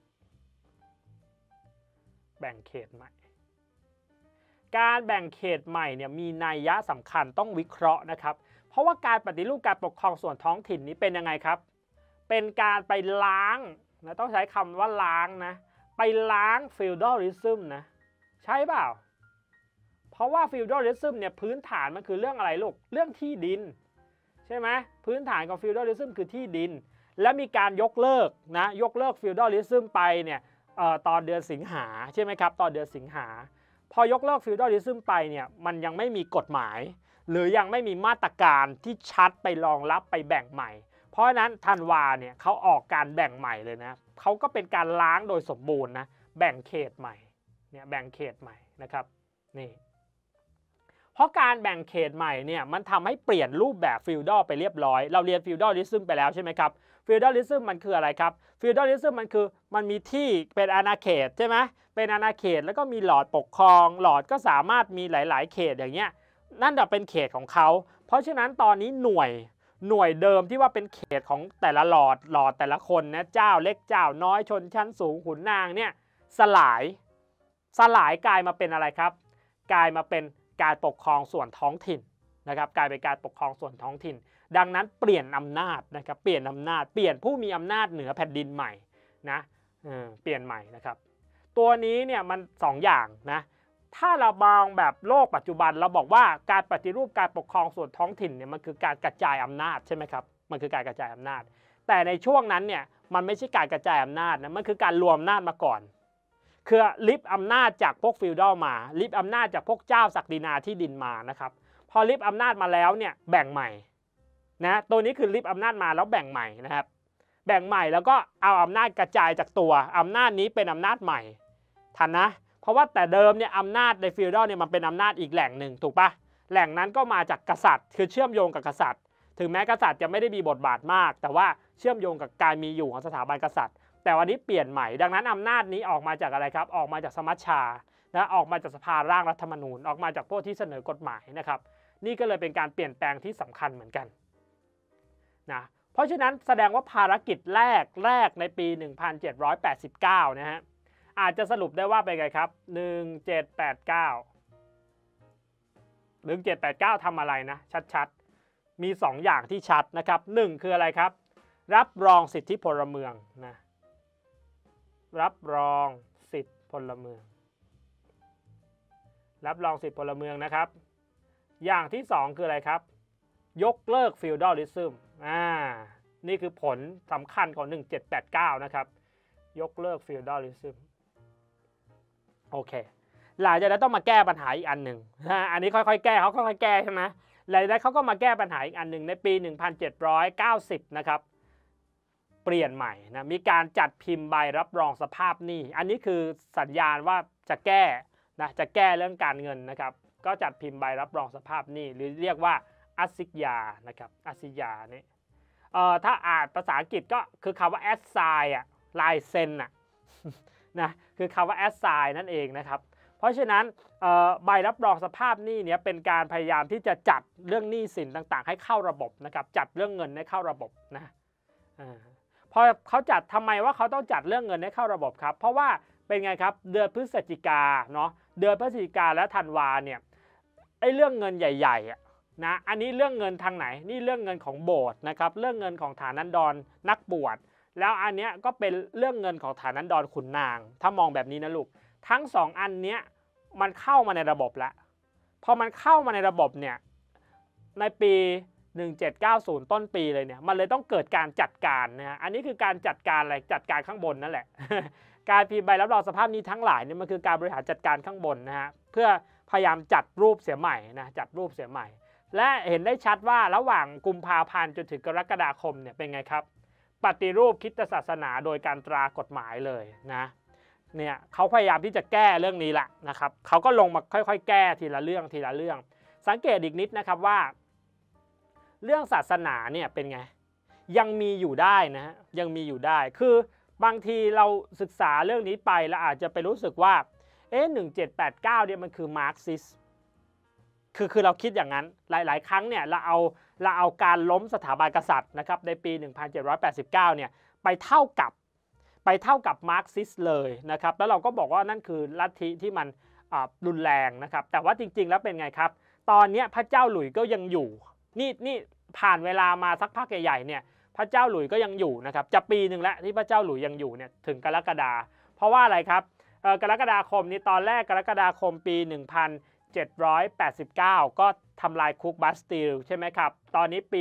แบ่งเขตใหม่การแบ่งเขตใหม่เนี่ยมีนัยยะสำคัญต้องวิเคราะห์นะครับเพราะว่าการปฏิรูปการปกครองส่วนท้องถิ่นนี้เป็นยังไงครับเป็นการไปล้างนะต้องใช้คำว่าล้างนะไปล้างฟีดัลลิซึมนะใช่เปล่าเพราะว่าฟีดัลลิซึมเนี่ยพื้นฐานมันคือเรื่องอะไรลูกเรื่องที่ดินใช่ไหมพื้นฐานของฟีดัลลิซึมคือที่ดินและมีการยกเลิกนะยกเลิกฟีดัลลิซึมไปเนี่ยตอนเดือนสิงหาใช่ไหมครับตอนเดือนสิงหาพอยกเลิกฟีดัลลิซึมไปเนี่ยมันยังไม่มีกฎหมายหรือยังไม่มีมาตรการที่ชัดไปรองรับไปแบ่งใหม่เพราะฉะนั้นธันวาเนี่ยเขาออกการแบ่งใหม่เลยนะเขาก็เป็นการล้างโดยสมบูรณ์นะแบ่งเขตใหม่เนี่ยแบ่งเขตใหม่นะครับนี่เพราะการแบ่งเขตใหม่เนี่ยมันทำให้เปลี่ยนรูปแบบฟีดัลไปเรียบร้อยเราเรียนฟีดัลลิซึมไปแล้วใช่ไหมครับฟีดัลลิซึมมันคืออะไรครับฟีดัลลิซึมมันคือมันมีที่เป็นอาณาเขตใช่ไหมเป็นอาณาเขตแล้วก็มีหลอดปกครองหลอดก็สามารถมีหลายๆเขตอย่างเงี้ยนั่นเป็นเขตของเขาเพราะฉะนั้นตอนนี้หน่วยเดิมที่ว่าเป็นเขตของแต่ละหลอดแต่ละคนนะเจ้าเล็กเจ้าน้อยชนชั้นสูงขุนนางเนี่ยสลายกลายมาเป็นอะไรครับกลายมาเป็นการปกครองส่วนท้องถิ่นนะครับกลายเป็นการปกครองส่วนท้องถิ่นดังนั้นเปลี่ยนอำนาจนะครับเปลี่ยนอำนาจเปลี่ยนผู้มีอำนาจเหนือแผ่นดินใหม่นะเปลี่ยนใหม่นะครับตัวนี้เนี่ยมัน2 อย่างนะถ้าเรามองแบบโลกปัจจุบันเราบอกว่าการปฏิรูปการปกครองส่วนท้องถิ่นเนี่ยมันคือการกระจายอำนาจใช่ไหมครับมันคือการกระจายอำนาจแต่ในช่วงนั้นเนี่ยมันไม่ใช่การกระจายอำนาจนะมันคือการรวมอำนาจมาก่อนคือลิฟอำนาจจากพวกฟีวดอลมาลิฟอำนาจจากพวกเจ้าศักดินาที่ดินมานะครับพอลิฟอำนาจมาแล้วเนี่ยแบ่งใหม่นะตัวนี้คือลิฟอำนาจมาแล้วแบ่งใหม่นะครับแบ่งใหม่แล้วก็เอาอำนาจกระจายจากตัวอำนาจนี้เป็นอำนาจใหม่ทันนะเพราะว่าแต่เดิมเนี่ยอำนาจในฟีวดอลเนี่ยมันเป็นอำนาจอีกแหล่งหนึ่งถูกปะแหล่งนั้นก็มาจากกษัตริย์คือเชื่อมโยงกับกษัตริย์ถึงแม้กษัตริย์จะไม่ได้มีบทบาทมากแต่ว่าเชื่อมโยงกับการมีอยู่ของสถาบันกษัตริย์แต่วันนี้เปลี่ยนใหม่ดังนั้นอำนาจนี้ออกมาจากอะไรครับออกมาจากสมัชชานะออกมาจากสภาร่างรัฐธรรมนูญออกมาจากพวกที่เสนอกฎหมายนะครับนี่ก็เลยเป็นการเปลี่ยนแปลงที่สำคัญเหมือนกันนะเพราะฉะนั้นแสดงว่าภารกิจแรกในปี 1789 นะฮะอาจจะสรุปได้ว่าเป็นไงครับ1789ทำอะไรนะชัดๆมี2 อย่างที่ชัดนะครับ1คืออะไรครับรับรองสิทธิพลเมืองนะรับรองสิทธิพลเมืองรับรองสิทธิพลเมืองนะครับอย่างที่2คืออะไรครับยกเลิกฟีวดอลิซึมนี่คือผลสำคัญของ1789นะครับยกเลิกฟีวดอลิซึมโอเคหลังจากนั้นต้องมาแก้ปัญหาอีกอันหนึ่งอันนี้ค่อยๆแก้เขาค่อยๆแก้ใช่ไหมหลังจากนั้นเขาก็มาแก้ปัญหาอีกอันหนึ่งในปี 1790 นะครับเปลี่ยนใหม่นะมีการจัดพิมพ์ใบรับรองสภาพหนี้อันนี้คือสัญญาณว่าจะแก้นะจะแก้เรื่องการเงินนะครับก็จัดพิมพ์ใบรับรองสภาพหนี้หรือเรียกว่าอัสซิยานะครับอัสซิยานี่ถ้าอ่านภาษาอังกฤษก็คือคำว่า assign ลายเซ็นนะคือคำว่า assign นั่นเองนะครับเพราะฉะนั้นใบรับรองสภาพหนี้เนี่ยเป็นการพยายามที่จะจัดเรื่องหนี้สินต่างๆให้เข้าระบบนะครับจัดเรื่องเงินให้เข้าระบบนะพอเขาจัดทำไมว่าเขาต้องจัดเรื่องเงินให้เข้าระบบครับเพราะว่าเป็นไงครับเดือนพฤศจิกาเนาะเดือนพฤศจิกาและธันวาเนี่ยไอ้เรื่องเงินใหญ่ๆนะอันนี้เรื่องเงินทางไหนนี่เรื่องเงินของโบสถ์นะครับเรื่องเงินของฐานันดรนักบวชแล้วอันเนี้ยก็เป็นเรื่องเงินของฐานันดรขุนนางถ้ามองแบบนี้นะลูกทั้ง2อันเนี้ยมันเข้ามาในระบบแล้วพอมันเข้ามาในระบบเนี่ยในปี1790ต้นปีเลยเนี่ยมันเลยต้องเกิดการจัดการนะฮะอันนี้คือการจัดการอะไรจัดการข้างบนนั่นแหละ การพิมพ์ใบรับรองสภาพหนี้ทั้งหลายเนี่ยมันคือการบริหารจัดการข้างบนนะฮะเพื่อพยายามจัดรูปเสียใหม่นะจัดรูปเสียใหม่และเห็นได้ชัดว่าระหว่างกุมภาพันธ์จนถึงกรกฎาคมเนี่ยเป็นไงครับปฏิรูปคริสตศาสนาโดยการตรากฎหมายเลยนะเนี่ยเขาพยายามที่จะแก้เรื่องนี้แหละนะครับเขาก็ลงมาค่อยๆแก้ทีละเรื่องทีละเรื่องสังเกตอีกนิดนะครับว่าเรื่องศาสนาเนี่ยเป็นไงยังมีอยู่ได้นะฮะยังมีอยู่ได้คือบางทีเราศึกษาเรื่องนี้ไปแล้วอาจจะไปรู้สึกว่า1789เนี่ยมันคือมาร์กซิสคือเราคิดอย่างนั้นหลายๆครั้งเนี่ยเราเอาการล้มสถาบันกษัตริย์นะครับในปี 1789เนี่ยไปเท่ากับมาร์กซิสเลยนะครับแล้วเราก็บอกว่านั่นคือลัทธิที่มันรุนแรงนะครับแต่ว่าจริงๆแล้วเป็นไงครับตอนนี้พระเจ้าหลุยส์ก็ยังอยู่นี่ผ่านเวลามาสักพักใหญ่ๆเนี่ยพระเจ้าหลุยส์ก็ยังอยู่นะครับจะปีหนึ่งแล้วที่พระเจ้าหลุยส์ยังอยู่เนี่ยถึงกรกฎาเพราะว่าอะไรครับกรกฎาคมนี้ตอนแรกกรกฎาคมปี 1789 ก็ทำลายคุกบัสติลใช่ไหมครับตอนนี้ปี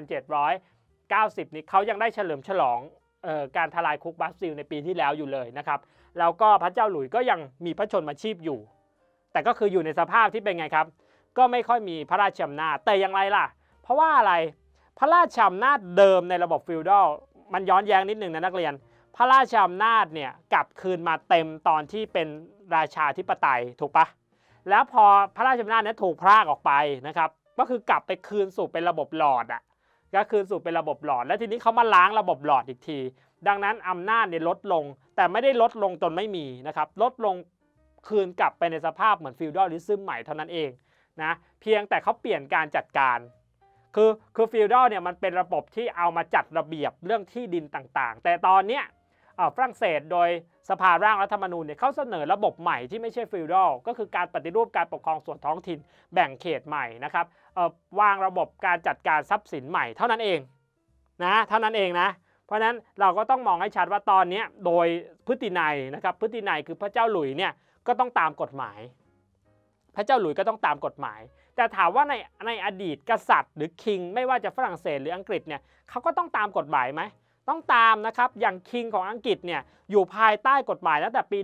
1790 นี้เขายังได้เฉลิมฉลองการทลายคุกบัสติลในปีที่แล้วอยู่เลยนะครับแล้วก็พระเจ้าหลุยส์ก็ยังมีพระชนมาชีพอยู่แต่ก็คืออยู่ในสภาพที่เป็นไงครับก็ไม่ค่อยมีพระราชอำนาจแต่อย่างไรล่ะเพราะว่าอะไรพระราชอำนาจเดิมในระบบฟีวดอลมันย้อนแย้งนิดหนึ่งนะนักเรียนพระราชอำนาจเนี่ยกลับคืนมาเต็มตอนที่เป็นราชาธิปไตยถูกปะแล้วพอพระราชอำนาจนั้นถูกพรากออกไปนะครับก็คือกลับไปคืนสู่เป็นระบบหลอดก็คืนสู่เป็นระบบหลอดแล้วทีนี้เขามาล้างระบบหลอดอีกทีดังนั้นอำนาจเนี่ยลดลงแต่ไม่ได้ลดลงจนไม่มีนะครับลดลงคืนกลับไปในสภาพเหมือนฟีวดอลิซึมใหม่เท่านั้นเองนะเพียงแต่เขาเปลี่ยนการจัดการคือฟีดอลเนี่ยมันเป็นระบบที่เอามาจัดระเบียบเรื่องที่ดินต่างๆแต่ตอนเนี้ยฝรั่งเศสโดยสภาร่างรัฐธรรมนูญเนี่ยเขาเสนอระบบใหม่ที่ไม่ใช่ฟีดอลก็คือการปฏิรูปการปกครองส่วนท้องถิ่นแบ่งเขตใหม่นะครับวางระบบการจัดการทรัพย์สินใหม่เท่านั้นเองนะเท่านั้นเองนะเพราะฉะนั้นเราก็ต้องมองให้ชัดว่าตอนนี้โดยพฤตินัยนะครับพฤตินัยคือพระเจ้าหลุยเนี่ยก็ต้องตามกฎหมายพระเจ้าหลุยก็ต้องตามกฎหมายแต่ถามว่าในอดีตกษัตริย์หรือคิงไม่ว่าจะฝรั่งเศสหรืออังกฤษเนี่ยเขาก็ต้องตามกฎหมายไหมต้องตามนะครับอย่างคิงของอังกฤษเนี่ยอยู่ภายใต้กฎหมายตั้งแต่ปี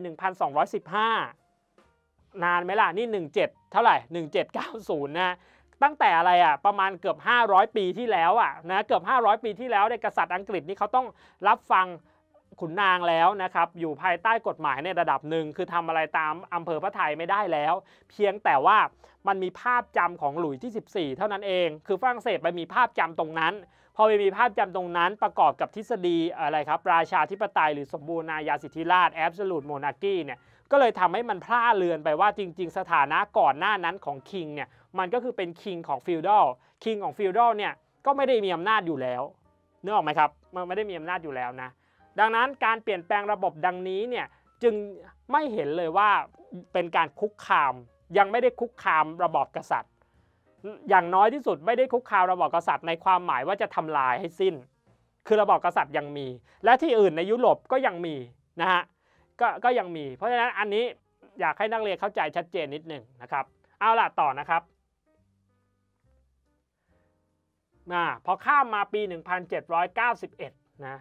1215 นานไหมล่ะนี่17เท่าไหร่1790นะตั้งแต่อะไรประมาณเกือบ500 ปีที่แล้วนะเกือบ500 ปีที่แล้วในกษัตริย์อังกฤษนี่เขาต้องรับฟังขุนนางแล้วนะครับอยู่ภายใต้กฎหมายในระดับหนึ่งคือทำอะไรตามอำเภอพระทัยไม่ได้แล้วเพียงแต่ว่ามันมีภาพจำของหลุยที่14เท่านั้นเองคือฝรั่งเศสไปมีภาพจำตรงนั้นพอไปมีภาพจำตรงนั้นประกอบกับทฤษฎีอะไรครับราชาธิปไตยหรือสมบูรณาญาสิทธิราชย์ Absolute Monarchy เนี่ยก็เลยทำให้มันพลาดเลือนไปว่าจริงๆสถานะก่อนหน้านั้นของคิงเนี่ยมันก็คือเป็นคิงของฟีดอลคิงของฟีดอลเนี่ยก็ไม่ได้มีอำนาจอยู่แล้วนึกออกไหมครับมันไม่ได้มีอำนาจอยู่แล้วนะดังนั้นการเปลี่ยนแปลงระบบดังนี้เนี่ยจึงไม่เห็นเลยว่าเป็นการคุกคามยังไม่ได้คุกคามระบอบกษัตริย์อย่างน้อยที่สุดไม่ได้คุกคามระบอบกษัตริย์ในความหมายว่าจะทำลายให้สิ้นคือระบอบกษัตริย์ยังมีและที่อื่นในยุโรปก็ยังมีนะฮะก็ยังมีเพราะฉะนั้นอันนี้อยากให้นักเรียนเข้าใจชัดเจนนิดหนึ่งนะครับเอาล่ะต่อนะครับพอข้ามมาปี 1791 นะ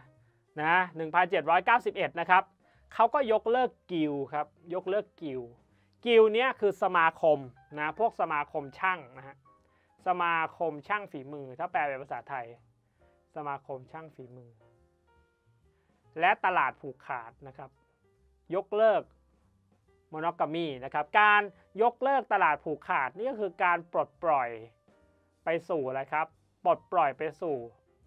1791 นะครับเขาก็ยกเลิกกิลด์ครับยกเลิกกิลด์เนี้ยคือสมาคมนะพวกสมาคมช่างนะฮะสมาคมช่างฝีมือถ้าแปลเป็นภาษาไทยสมาคมช่างฝีมือและตลาดผูกขาดนะครับยกเลิกโมโนกามีนะครับการยกเลิกตลาดผูกขาดนี่ก็คือการปลดปล่อยไปสู่อะไรครับปลดปล่อยไปสู่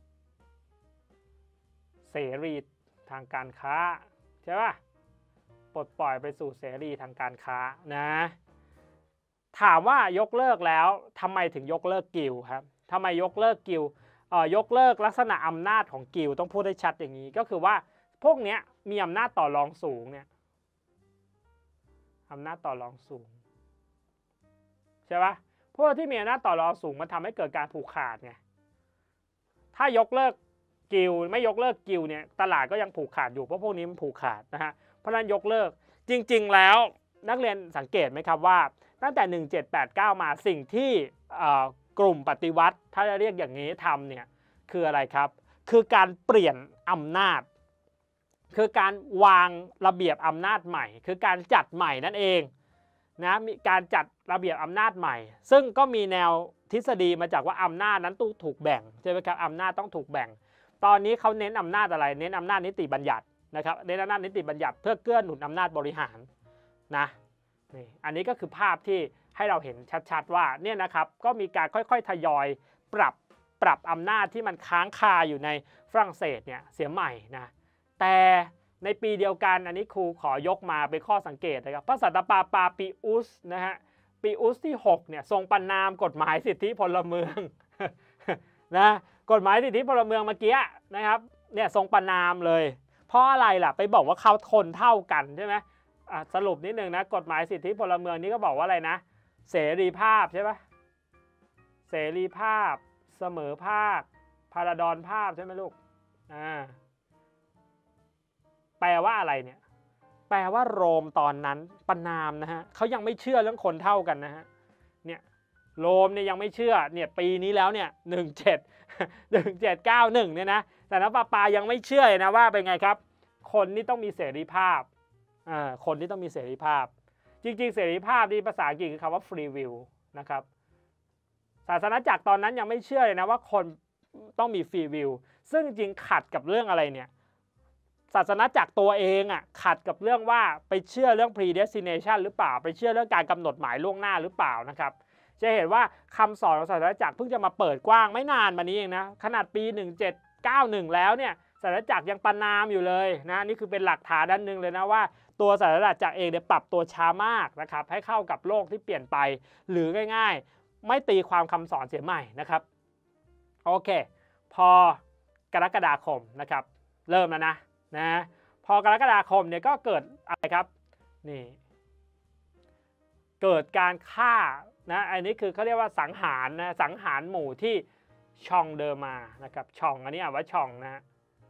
เสรีทางการค้าใช่ป่ะปลดปล่อยไปสู่เสรีทางการค้านะถามว่ายกเลิกแล้วทำไมถึงยกเลิกกิลด์ครับทำไมยกเลิกกิลด์ยกเลิกลักษณะอำนาจของกิลด์ต้องพูดให้ชัดอย่างนี้ก็คือว่าพวกนี้มีอำนาจต่อรองสูงเนี่ยอำนาจต่อรองสูงใช่ป่ะพวกที่มีอำนาจต่อรองสูงมันทำให้เกิดการผูกขาดไงถ้ายกเลิกกิลด์ไม่ยกเลิกกิลด์เนี่ยตลาดก็ยังผูกขาดอยู่เพราะพวกนี้มันผูกขาดนะฮะเพราะนั้นยกเลิกจริงๆแล้วนักเรียนสังเกตไหมครับว่าตั้งแต่ 1789 มาสิ่งที่กลุ่มปฏิวัติถ้าจะเรียกอย่างนี้ทำเนี่ยคืออะไรครับคือการเปลี่ยนอำนาจคือการวางระเบียบอำนาจใหม่คือการจัดใหม่นั่นเองนะมีการจัดระเบียบอำนาจใหม่ซึ่งก็มีแนวทฤษฎีมาจากว่าอำนาจนั้นต้องถูกแบ่งใช่ไหมครับอำนาจต้องถูกแบ่งตอนนี้เขาเน้นอำนาจอะไรเน้นอำนาจนิติบัญญัตินะครับเน้นอำนาจนิติบัญญัติเพื่อเกื้อหนุนอำนาจบริหารนะนี่อันนี้ก็คือภาพที่ให้เราเห็นชัดๆว่าเนี่ยนะครับก็มีการค่อยๆทยอยปรับอำนาจที่มันค้างคาอยู่ในฝรั่งเศสเนี่ยเสียใหม่นะแต่ในปีเดียวกันอันนี้ครูขอยกมาเป็นข้อสังเกตนะครับพระสันตะปาปาปีอุสนะฮะปีอุสที่6เนี่ยทรงประนามกฎหมายสิทธิพลเมืองนะกฎหมายสิทธิพลเมืองเมื่อกี้นะครับเนี่ยทรงประนามเลยเพราะอะไรล่ะไปบอกว่าเขาคนเท่ากันใช่ไหมสรุปนิดนึงนะกฎหมายสิทธิพลเมืองนี้ก็บอกว่าอะไรนะเสรีภาพใช่ปะเสรีภาพเสมอภาคพาราดอนภาพใช่ไหมลูกแปลว่าอะไรเนี่ยแปลว่าโรมตอนนั้นประนามนะฮะเขายังไม่เชื่อเรื่องคนเท่ากันนะฮะเนี่ยโรมเนี่ยยังไม่เชื่อเนี่ยปีนี้แล้วเนี่ย1791เนี่ยนะแต่นะปายังไม่เชื่อนะว่าเป็นไงครับคนนี่ต้องมีเสรีภาพคนที่ต้องมีเสรีภาพจริงๆเสรีภาพที่ภาษาอังกฤษคือคำว่า free will นะครับศาสนาจักรตอนนั้นยังไม่เชื่อเลยนะว่าคนต้องมี free will ซึ่งจริงขัดกับเรื่องอะไรเนี่ยศาสนาจักรตัวเองขัดกับเรื่องว่าไปเชื่อเรื่อง predestination หรือเปล่าไปเชื่อเรื่องการกำหนดหมายล่วงหน้าหรือเปล่านะครับจะเห็นว่าคำสอนของศาสนาจักรเพิ่งจะมาเปิดกว้างไม่นานมานี้เองนะขนาดปี1791แล้วเนี่ยศาสนาจักรยังประนามอยู่เลยนะนี่คือเป็นหลักฐานด้านหนึ่งเลยนะว่าตัวสารสนเทศเองเนี่ยปรับตัวช้ามากนะครับให้เข้ากับโลกที่เปลี่ยนไปหรือง่ายๆไม่ตีความคำสอนเสียใหม่นะครับโอเคพอกรกฎาคมนะครับเริ่มแล้วนะพอกรกฎาคมเนี่ยก็เกิดอะไรครับนี่เกิดการฆ่านะอันนี้คือเขาเรียกว่าสังหารนะสังหารหมู่ที่ชองเดอมานะครับช่องอันนี้อ่านว่าช่องนะ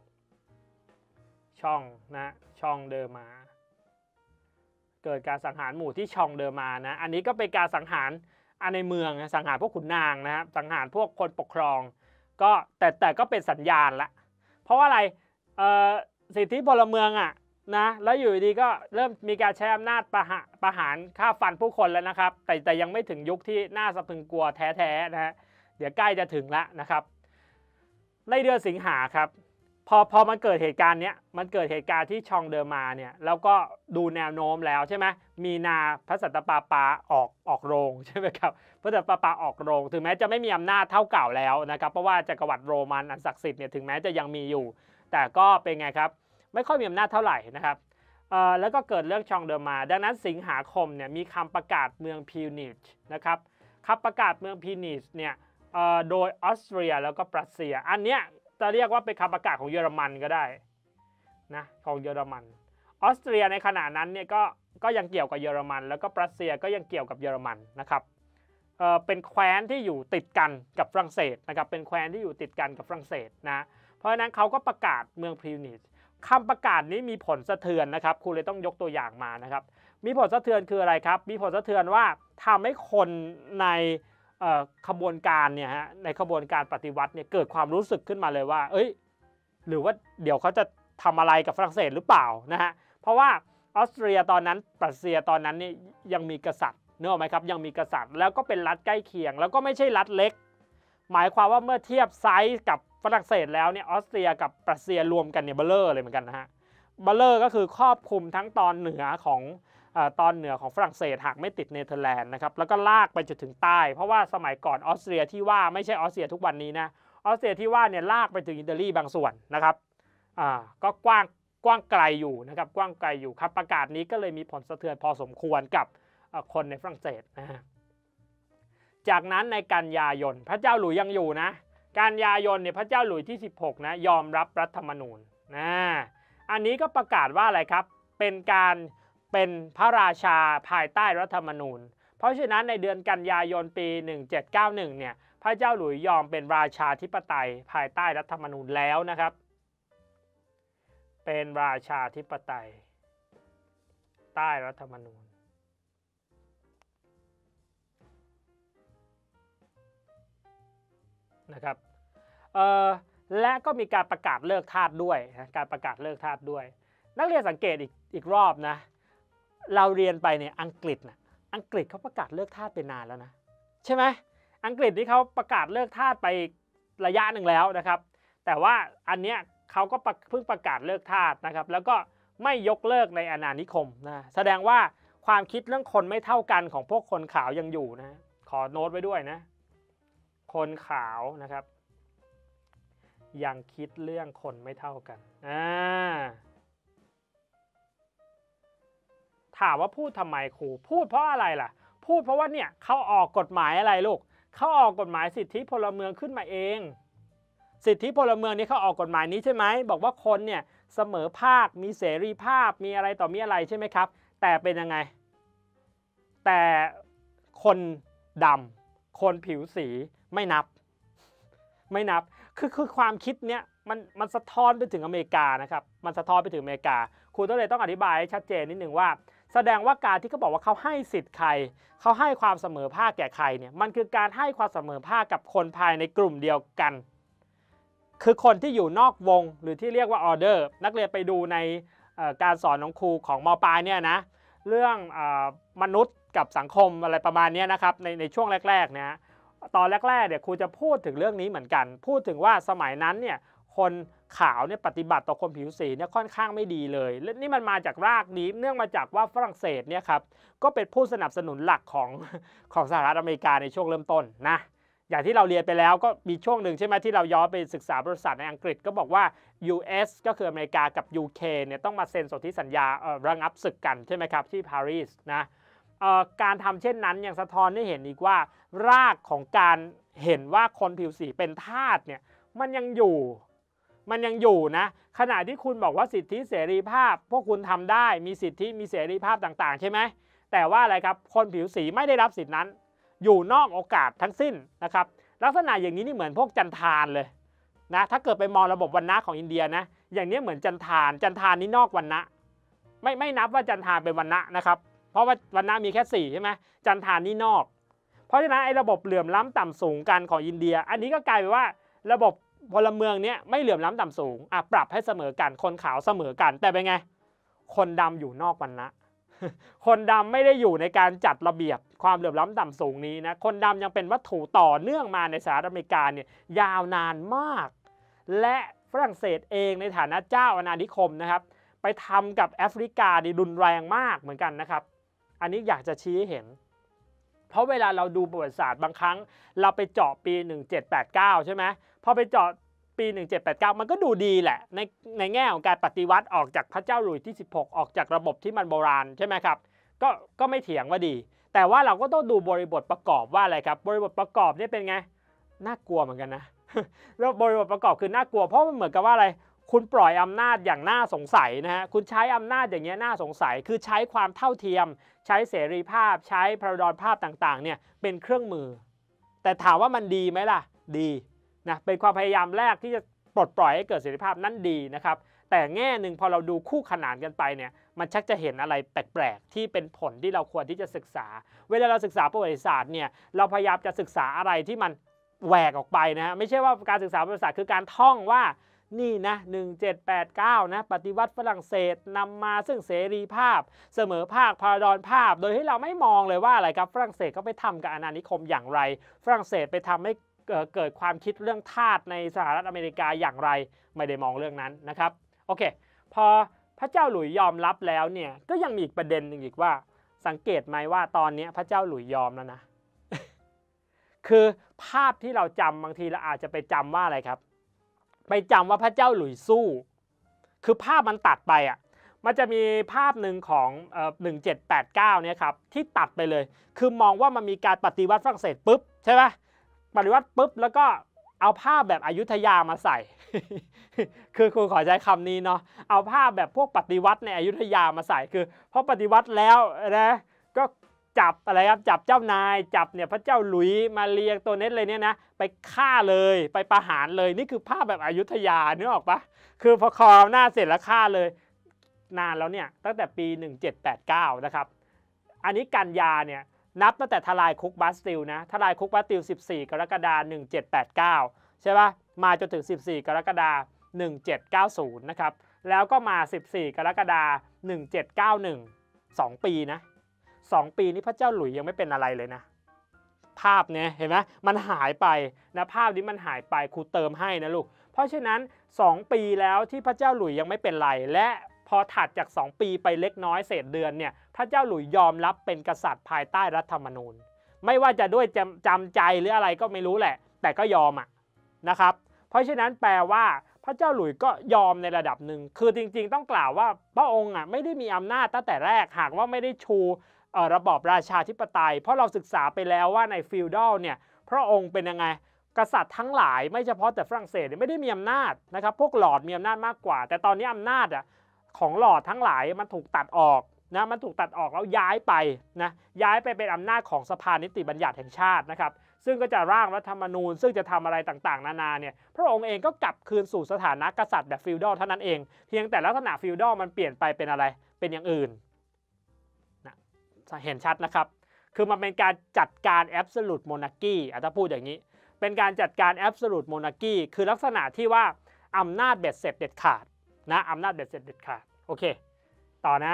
ช่องนะช่องเดอมาเกิดการสังหารหมู่ที่ชองเดอมานะอันนี้ก็เป็นการสังหารในเมืองสังหารพวกขุนนางนะครับสังหารพวกคนปกครองก็แต่ก็เป็นสัญญาณละเพราะว่าอะไรสิทธิพลเมืองนะแล้วอยู่ดีก็เริ่มมีการใช้อำนาจประหารฆ่าฟันผู้คนแล้วนะครับแต่ยังไม่ถึงยุคที่น่าสะพรึงกลัวแท้ๆนะฮะเดี๋ยวใกล้จะถึงแล้วนะครับในเดือนสิงหาครับพอมันเกิดเหตุการณ์เนี้ยมันเกิดเหตุการณ์ที่ชองเดอมาเนี่ยแล้วก็ดูแนวโน้มแล้วใช่ไหมมีนาพระสันตะปาปาออกโรงใช่ไหมครับพระสันตะปาปาออกโรงถึงแม้จะไม่มีอำนาจเท่าเก่าแล้วนะครับเพราะว่าจักรวรรดิโรมันอันศักดิ์สิทธิ์เนี่ยถึงแม้จะยังมีอยู่แต่ก็เป็นไงครับไม่ค่อยมีอำนาจเท่าไหร่นะครับแล้วก็เกิดเรื่องชองเดอมาดังนั้นสิงหาคมเนี่ยมีคำประกาศเมืองพิวนิชนะครับคำประกาศเมืองพิวนิชเนี่ยโดยออสเตรียแล้วก็ปรัสเซียอันเนี้ยจะเรียกว่าเป็นคำประกาศของเยอรมันก็ได้นะของเยอรมันออสเตรียในขณะนั้นเนี่ยก็ยังเกี่ยวกับเยอรมันแล้วก็ปรัสเซียก็ยังเกี่ยวกับเยอรมันนะครับเป็นแคว้นที่อยู่ติดกันกับฝรั่งเศสนะครับเป็นแคว้นที่อยู่ติดกันกับฝรั่งเศสนะเพราะฉะนั้นเขาก็ประกาศเมืองพิวนิชคำประกาศนี้มีผลสะเทือนนะครับครูเลยต้องยกตัวอย่างมานะครับมีผลสะเทือนคืออะไรครับมีผลสะเทือนว่าทำให้คนในขบวนการเนี่ยฮะในขบวนการปฏิวัติเนี่ยเกิดความรู้สึกขึ้นมาเลยว่าหรือว่าเดี๋ยวเขาจะทำอะไรกับฝรั่งเศสหรือเปล่านะฮะเพราะว่าออสเตรียตอนนั้นปรัสเซียตอนนั้นนี่ยังมีกษัตริย์นึกออกไหมครับยังมีกษัตริย์แล้วก็เป็นรัฐใกล้เคียงแล้วก็ไม่ใช่รัฐเล็กหมายความว่าเมื่อเทียบไซส์กับฝรั่งเศสแล้วเนี่ยออสเตรียกับปรัสเซียรวมกันเนี่ยเบลเลอร์เลยเหมือนกันนะฮะเบลเลอร์ก็คือครอบคลุมทั้งตอนเหนือของฝรั่งเศสหากไม่ติดเนเธอร์แลนด์นะครับแล้วก็ลากไปจนถึงใต้เพราะว่าสมัยก่อนออสเตรียที่ว่าไม่ใช่ออสเตรียทุกวันนี้นะออสเตรียที่ว่าเนี่ยลากไปถึงอิตาลีบางส่วนนะครับก็กว้างไกลอยู่นะครับกว้างไกลอยู่ครับประกาศนี้ก็เลยมีผลสะเทือนพอสมควรกับคนในฝรั่งเศสนะฮะจากนั้นในกันยายนพระเจ้าหลุยยังอยู่นะกันยายนเนี่ยพระเจ้าหลุยที่16นะยอมรับรัฐธรรมนูญอันนี้ก็ประกาศว่าอะไรครับเป็นพระราชาภายใต้รัฐธรรมนูญเพราะฉะนั้นในเดือนกันยายนปี1791เนี่ยพระเจ้าหลุยยอมเป็นราชาธิปไตยภายใต้รัฐธรรมนูญแล้วนะครับเป็นราชาธิปไตยใต้รัฐธรรมนูญนะครับและก็มีการประกาศเลิกทาสด้วยการประกาศเลิกทาสด้วยนักเรียนสังเกตอีกรอบนะเราเรียนไปเนี่ยอังกฤษเขาประกาศเลิกทาสไปนานแล้วนะใช่ไหมอังกฤษที่เขาประกาศเลิกทาสไประยะหนึ่งแล้วนะครับแต่ว่าอันเนี้ยเขาก็เพิ่งประกาศเลิกทาสนะครับแล้วก็ไม่ยกเลิกในอาณานิคมนะแสดงว่าความคิดเรื่องคนไม่เท่ากันของพวกคนขาวยังอยู่นะขอโน้ตไว้ด้วยนะคนขาวนะครับยังคิดเรื่องคนไม่เท่ากันถามว่าพูดทำไมครูพูดเพราะอะไรล่ะพูดเพราะว่าเนี่ยเขาออกกฎหมายอะไรลูกเขาออกกฎหมายสิทธิพลเมืองขึ้นมาเองสิทธิพลเมืองนี่เขาออกกฎหมายนี้ใช่ไหมบอกว่าคนเนี่ยเสมอภาคมีเสรีภาพมีอะไรต่อมีอะไรใช่ไหมครับแต่เป็นยังไงแต่คนดำคนผิวสีไม่นับคือความคิดเนี้ยมันสะท้อนไปถึงอเมริกานะครับมันสะท้อนไปถึงอเมริกาครูต้องอธิบายให้ชัดเจนนิดนึงว่าแสดงว่าการที่เขาบอกว่าเขาให้สิทธิ์ใครเขาให้ความเสมอภาคแก่ใครเนี่ยมันคือการให้ความเสมอภาคกับคนภายในกลุ่มเดียวกันคือคนที่อยู่นอกวงหรือที่เรียกว่าออเดอร์นักเรียนไปดูในการสอนของครูของม.ปลายเนี่ยนะเรื่องมนุษย์กับสังคมอะไรประมาณนี้นะครับในช่วงแรกๆนะตอนแรกๆเนี่ยครูจะพูดถึงเรื่องนี้เหมือนกันพูดถึงว่าสมัยนั้นเนี่ยคนขาวเนี่ยปฏิบัติต่อคนผิวสีเนี่ยค่อนข้างไม่ดีเลยและนี่มันมาจากรากนี้เนื่องมาจากว่าฝรั่งเศสเนี่ยครับก็เป็นผู้สนับสนุนหลักของสหรัฐอเมริกาในช่วงเริ่มต้นนะอย่างที่เราเรียนไปแล้วก็มีช่วงหนึ่งใช่ไหมที่เราย้อนไปศึกษาประวัติศาสตร์ในอังกฤษก็บอกว่า US ก็คืออเมริกากับ UK เนี่ยต้องมาเซ็นสนธิสัญญาระงับศึกกันใช่ไหมครับที่ปารีสนะการทำเช่นนั้นยังสะท้อนให้เห็นอีกว่ารากของการเห็นว่าคนผิวสีเป็นทาสเนี่ยมันยังอยู่นะขณะที่คุณบอกว่าสิทธิเสรีภาพพวกคุณทำได้มีสิทธิมีเสรีภาพต่างๆใช่ไหมแต่ว่าอะไรครับคนผิวสีไม่ได้รับสิทธินั้นอยู่นอกโอกาสทั้งสิ้นนะครับลักษณะอย่างนี้นี่เหมือนพวกจันทานเลยนะถ้าเกิดไปมองระบบวรรณะของอินเดียนะอย่างนี้เหมือนจันทานนี่นอกวรรณะไม่นับว่าจันทานเป็นวรรณะนะครับเพราะว่าวรรณะมีแค่4ใช่ไหมจันทานนี่นอกเพราะฉะนั้นไอ้ระบบเหลื่อมล้ำต่ำสูงกันของอินเดียอันนี้ก็กลายเป็นว่าระบบพลเมืองเนี้ยไม่เหลื่อมล้ำต่ำสูงปรับให้เสมอกันคนขาวเสมอกันแต่เป็นไงคนดำอยู่นอกวรรณะคนดำไม่ได้อยู่ในการจัดระเบียบความเหลื่อมล้ำต่ำสูงนี้นะคนดำยังเป็นวัตถุต่อเนื่องมาในสหรัฐอเมริกาเนี่ยยาวนานมากและฝรั่งเศสเองในฐานะเจ้าอาณานิคมนะครับไปทำกับแอฟริกาดีรุนแรงมากเหมือนกันนะครับอันนี้อยากจะชี้ให้เห็นเพราะเวลาเราดูประวัติศาสตร์บางครั้งเราไปเจาะปี1789ใช่ไหมพอไปเจาะปี1789มันก็ดูดีแหละในแง่ของการปฏิวัติออกจากพระเจ้าหลุยส์ที่16ออกจากระบบที่มันโบราณใช่ไหมครับก็ไม่เถียงว่าดีแต่ว่าเราก็ต้องดูบริบทประกอบว่าอะไรครับบริบทประกอบนี่เป็นไงน่ากลัวเหมือนกันนะแล้วบริบทประกอบคือน่ากลัวเพราะมันเหมือนกับว่าอะไรคุณปล่อยอำนาจอย่างน่าสงสัยนะฮะคุณใช้อำนาจอย่างเงี้ยน่าสงสัยคือใช้ความเท่าเทียมใช้เสรีภาพใช้พระดรภาพต่างๆเนี่ยเป็นเครื่องมือแต่ถามว่ามันดีไหมล่ะดีนะเป็นความพยายามแรกที่จะปลดปล่อยให้เกิดเสรีภาพนั่นดีนะครับแต่แง่หนึ่งพอเราดูคู่ขนานกันไปเนี่ยมันชักจะเห็นอะไรแปลกๆที่เป็นผลที่เราควรที่จะศึกษาเวลาเราศึกษาประวัติศาสตร์เนี่ยเราพยายามจะศึกษาอะไรที่มันแหวกออกไปนะฮะไม่ใช่ว่าการศึกษาประวัติศาสตร์คือการท่องว่านี่นะ1789นะปฏิวัติฝรั่งเศสนำมาซึ่งเสรีภาพเสมอภาคพาราดอนภาพโดยที่เราไม่มองเลยว่าอะไรครับฝรั่งเศสเขาไปทำกับอาณานิคมอย่างไรฝรั่งเศสไปทำให้เกิดความคิดเรื่องทาสในสหรัฐอเมริกาอย่างไรไม่ได้มองเรื่องนั้นนะครับโอเคพอพระเจ้าหลุยส์ยอมรับแล้วเนี่ยก็ยังมีอีกประเด็นหนึ่งอีกว่าสังเกตไหมว่าตอนนี้พระเจ้าหลุยส์ยอมแล้วนะ คือภาพที่เราจำบางทีเราอาจจะไปจำว่าอะไรครับไปจำว่าพระเจ้าหลุยส์สู้คือภาพมันตัดไปอ่ะมันจะมีภาพหนึ่งของ1789เนี่ยครับที่ตัดไปเลยคือมองว่ามันมีการปฏิวัติฝรั่งเศสปุ๊บใช่ไหมปฏิวัติปุ๊บแล้วก็เอาภาพแบบอยุธยามาใส่ คือคุณขอใช้คำนี้เนาะเอาภาพแบบพวกปฏิวัติในอยุธยามาใส่คือพอปฏิวัติแล้วนะก็จับอะไรครับจับเจ้านายจับเนี่ยพระเจ้าหลุยมาเรียงตัวเน็ตเลยเนี่ยนะไปฆ่าเลยไปประหารเลยนี่คือภาพแบบอยุธยานึกออกปะคือพอครองหน้าเสร็จแล้วฆ่าเลยนานแล้วเนี่ยตั้งแต่ปี1789นะครับอันนี้กันยาเนี่ยนับตั้งแต่ทลายคุกบาสติลนะทลายคุกบาสติล14กรกฎาคม1789ใช่ปะมาจนถึง14กรกฎาคม1790นะครับแล้วก็มา14กรกฎาคม1791 2 ปีนะ2 ปีนี้พระเจ้าหลุยส์ยังไม่เป็นอะไรเลยนะภาพเนี่ยเห็นไหมมันหายไปนะภาพนี้มันหายไปครูเติมให้นะลูกเพราะฉะนั้น2 ปีแล้วที่พระเจ้าหลุยส์ยังไม่เป็นไรและพอถัดจาก2 ปีไปเล็กน้อยเศษเดือนเนี่ยพระเจ้าหลุยส์ยอมรับเป็นกษัตริย์ภายใต้รัฐธรรมนูญไม่ว่าจะด้วยจำใจหรืออะไรก็ไม่รู้แหละแต่ก็ยอมนะครับเพราะฉะนั้นแปลว่าพระเจ้าหลุยส์ก็ยอมในระดับหนึ่งคือจริงๆต้องกล่าวว่าพระองค์ไม่ได้มีอำนาจตั้งแต่แรกหากว่าไม่ได้ชูระบอบราชาธิปไตยเพราะเราศึกษาไปแล้วว่าในฟีวดัลเนี่ยพระองค์เป็นยังไงกษัตริย์ทั้งหลายไม่เฉพาะแต่ฝรั่งเศสไม่ได้มีอำนาจนะครับพวกลอร์ดมีอำนาจมากกว่าแต่ตอนนี้อำนาจของลอร์ดทั้งหลายมันถูกตัดออกนะมันถูกตัดออกแล้วย้ายไปนะย้ายไปเป็นอำนาจของสภานิติบัญญัติแห่งชาตินะครับซึ่งก็จะร่างรัฐธรรมนูญซึ่งจะทำอะไรต่างๆนานาเนี่ยพระองค์เองก็กลับคืนสู่สถานะกษัตริย์แบบฟีวดัลเท่านั้นเองเพียงแต่ลักษณะฟีวดัลมันเปลี่ยนไปเป็นอะไรเป็นอย่างอื่นนะเห็นชัดนะครับคือมันเป็นการจัดการ absolute monarchy ถ้าพูดอย่างนี้เป็นการจัดการ absolute monarchy คือลักษณะที่ว่าอำนาจเบ็ดเสร็จเด็ดขาดนะอำนาจเบ็ดเสร็จเด็ดขาดโอเคต่อนะ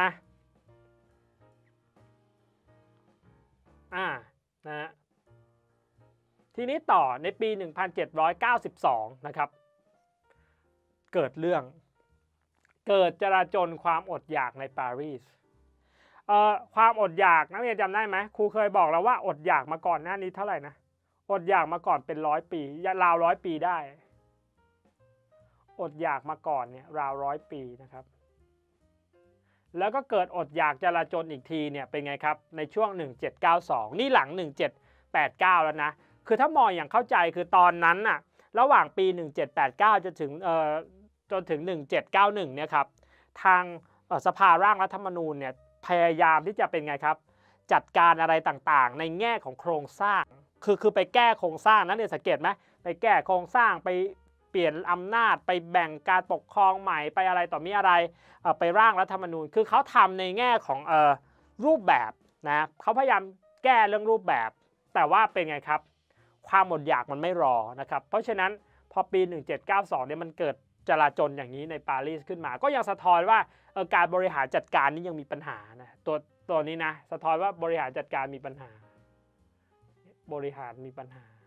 นะทีนี้ต่อในปี1792นะครับเกิดจลาจลความอดอยากในปารีสความอดอยากนักเรียนจำได้ไหมครูเคยบอกแล้วว่าอดอยากมาก่อนหน้านี้เท่าไหร่นะอดอยากมาก่อนเป็น100 ปีราว100 ปีได้อดอยากมาก่อนเนี่ยราว100 ปีนะครับแล้วก็เกิดอดอยากจลาจลอีกทีเนี่ยเป็นไงครับในช่วง1792นี่หลัง1789แล้วนะคือถ้ามองอย่างเข้าใจคือตอนนั้นน่ะระหว่างปี1789จนถึง1791เนี่ยครับทางสภาร่างรัฐธรรมนูญเนี่ยพยายามที่จะเป็นไงครับจัดการอะไรต่างๆในแง่ของโครงสร้างคือไปแก้โครงสร้างนั้นเนี่ยสังเกตไหมไปแก้โครงสร้างไปเปลี่ยนอำนาจไปแบ่งการปกครองใหม่ไปอะไรต่อมีอะไรไปร่างรัฐธรรมนูญคือเขาทำในแง่ของรูปแบบนะเขาพยายามแก้เรื่องรูปแบบแต่ว่าเป็นไงครับความอดอยากมันไม่รอนะครับเพราะฉะนั้นพอปี1792เนี่ยมันเกิดจลาจลอย่างนี้ในปารีสขึ้นมาก็ยังสะท้อนว่าการบริหารจัดการนี้ยังมีปัญหานะตัวนี้นะสะท้อนว่าบริหารจัดการมีปัญหาบริหารมีปัญหา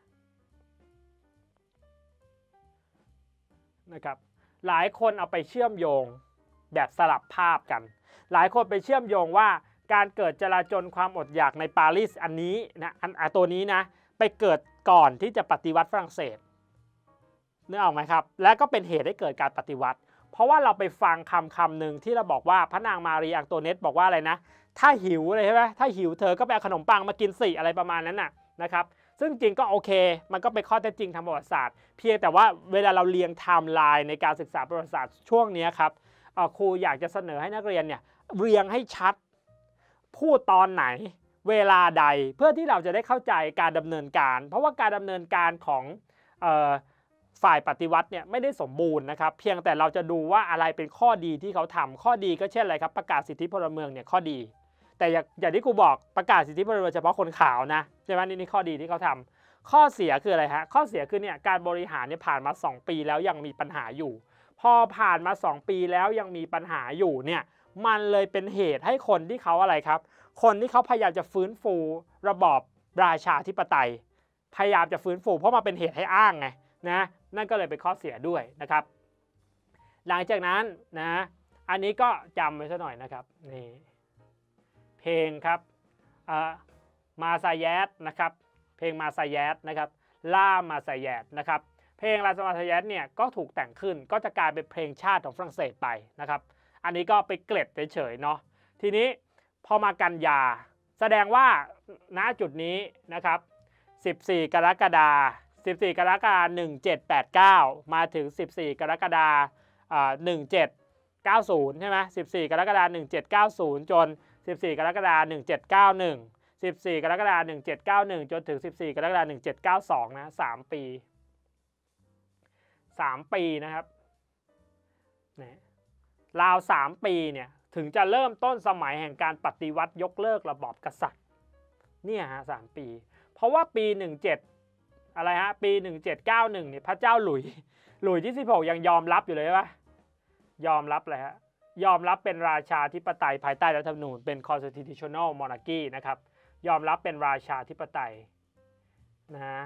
นะครับหลายคนเอาไปเชื่อมโยงแบบสลับภาพกันหลายคนไปเชื่อมโยงว่าการเกิดจลาจลความอดอยากในปารีสอันนี้นะตัวนี้นะไปเกิดก่อนที่จะปฏิวัติฝรั่งเศสนึกออกไหมครับและก็เป็นเหตุให้เกิดการปฏิวัติเพราะว่าเราไปฟังคำหนึ่งที่เราบอกว่าพระนางมารีอังโตเนตบอกว่าอะไรนะถ้าหิวเลยใช่ไหมถ้าหิวเธอก็ไปเอาขนมปังมากินสิอะไรประมาณนั้นนะครับซึ่งจริงก็โอเคมันก็เป็นข้อเท็จจริงทางประวัติศาสตร์เพียงแต่ว่าเวลาเราเรียงไทม์ไลน์ในการศึกษาประวัติศาสตร์ช่วงนี้ครับครูอยากจะเสนอให้นักเรียนเนี่ยเรียงให้ชัดพูดตอนไหนเวลาใดเพื่อที่เราจะได้เข้าใจการดำเนินการเพราะว่าการดำเนินการของฝ่ายปฏิวัติเนี่ยไม่ได้สมบูรณ์นะครับเพียงแต่เราจะดูว่าอะไรเป็นข้อดีที่เขาทำข้อดีก็เช่นอะไรครับประกาศสิทธิพลเมืองเนี่ยข้อดีแต่อย่างที่ครูบอกประกาศสิทธิพลเมืองเฉพาะคนขาวนะใช่ไหมนี่ข้อดีที่เขาทำข้อเสียคืออะไรฮะข้อเสียคือเนี่ยการบริหารเนี่ยผ่านมา2 ปีแล้วยังมีปัญหาอยู่พอผ่านมา2 ปีแล้วยังมีปัญหาอยู่เนี่ยมันเลยเป็นเหตุให้คนที่เขาอะไรครับคนที่เขาพยายามจะฟื้นฟูระบอบราชาธิปไตยพยายามจะฟื้นฟูเพราะมาเป็นเหตุให้อ้างไงนะนั่นก็เลยเป็นข้อเสียด้วยนะครับหลังจากนั้นนะอันนี้ก็จำไว้ซะหน่อยนะครับนี่เพลงครับมาซาเยสนะครับเพลงมาซาเยสนะครับล่ามาซาเยสนะครับเพลงลามาซาเยสเนี่ยก็ถูกแต่งขึ้นก็จะกลายเป็นเพลงชาติของฝรั่งเศสไปนะครับอันนี้ก็ไปเกล็ดเฉยๆเนาะทีนี้พอมากันยาแสดงว่าณจุดนี้นะครับ14 กรกฎาคม14 กรกฎาคม1789มาถึง14 กรกฎาคม1790ใช่ไหม14 กรกฎาคม1790จน14 กรกฎาคม1791 14 กรกฎาคม1791จนถึง14 กรกฎาคม1792นะ3 ปี3 ปีนะครับราว3 ปีเนี่ยถึงจะเริ่มต้นสมัยแห่งการปฏิวัติยกเลิกระบอบกษัตริย์เนี่ยฮะ3 ปีเพราะว่าปี17อะไรฮะปี1791เนี่ยพระเจ้าหลุยที่16ยังยอมรับอยู่เลยป่ะยอมรับเลยฮะยอมรับเป็นราชาธิปไตยภายใต้รัฐธรรมนูญเป็น constitutional monarchy นะครับยอมรับเป็นราชาธิปไตยนะ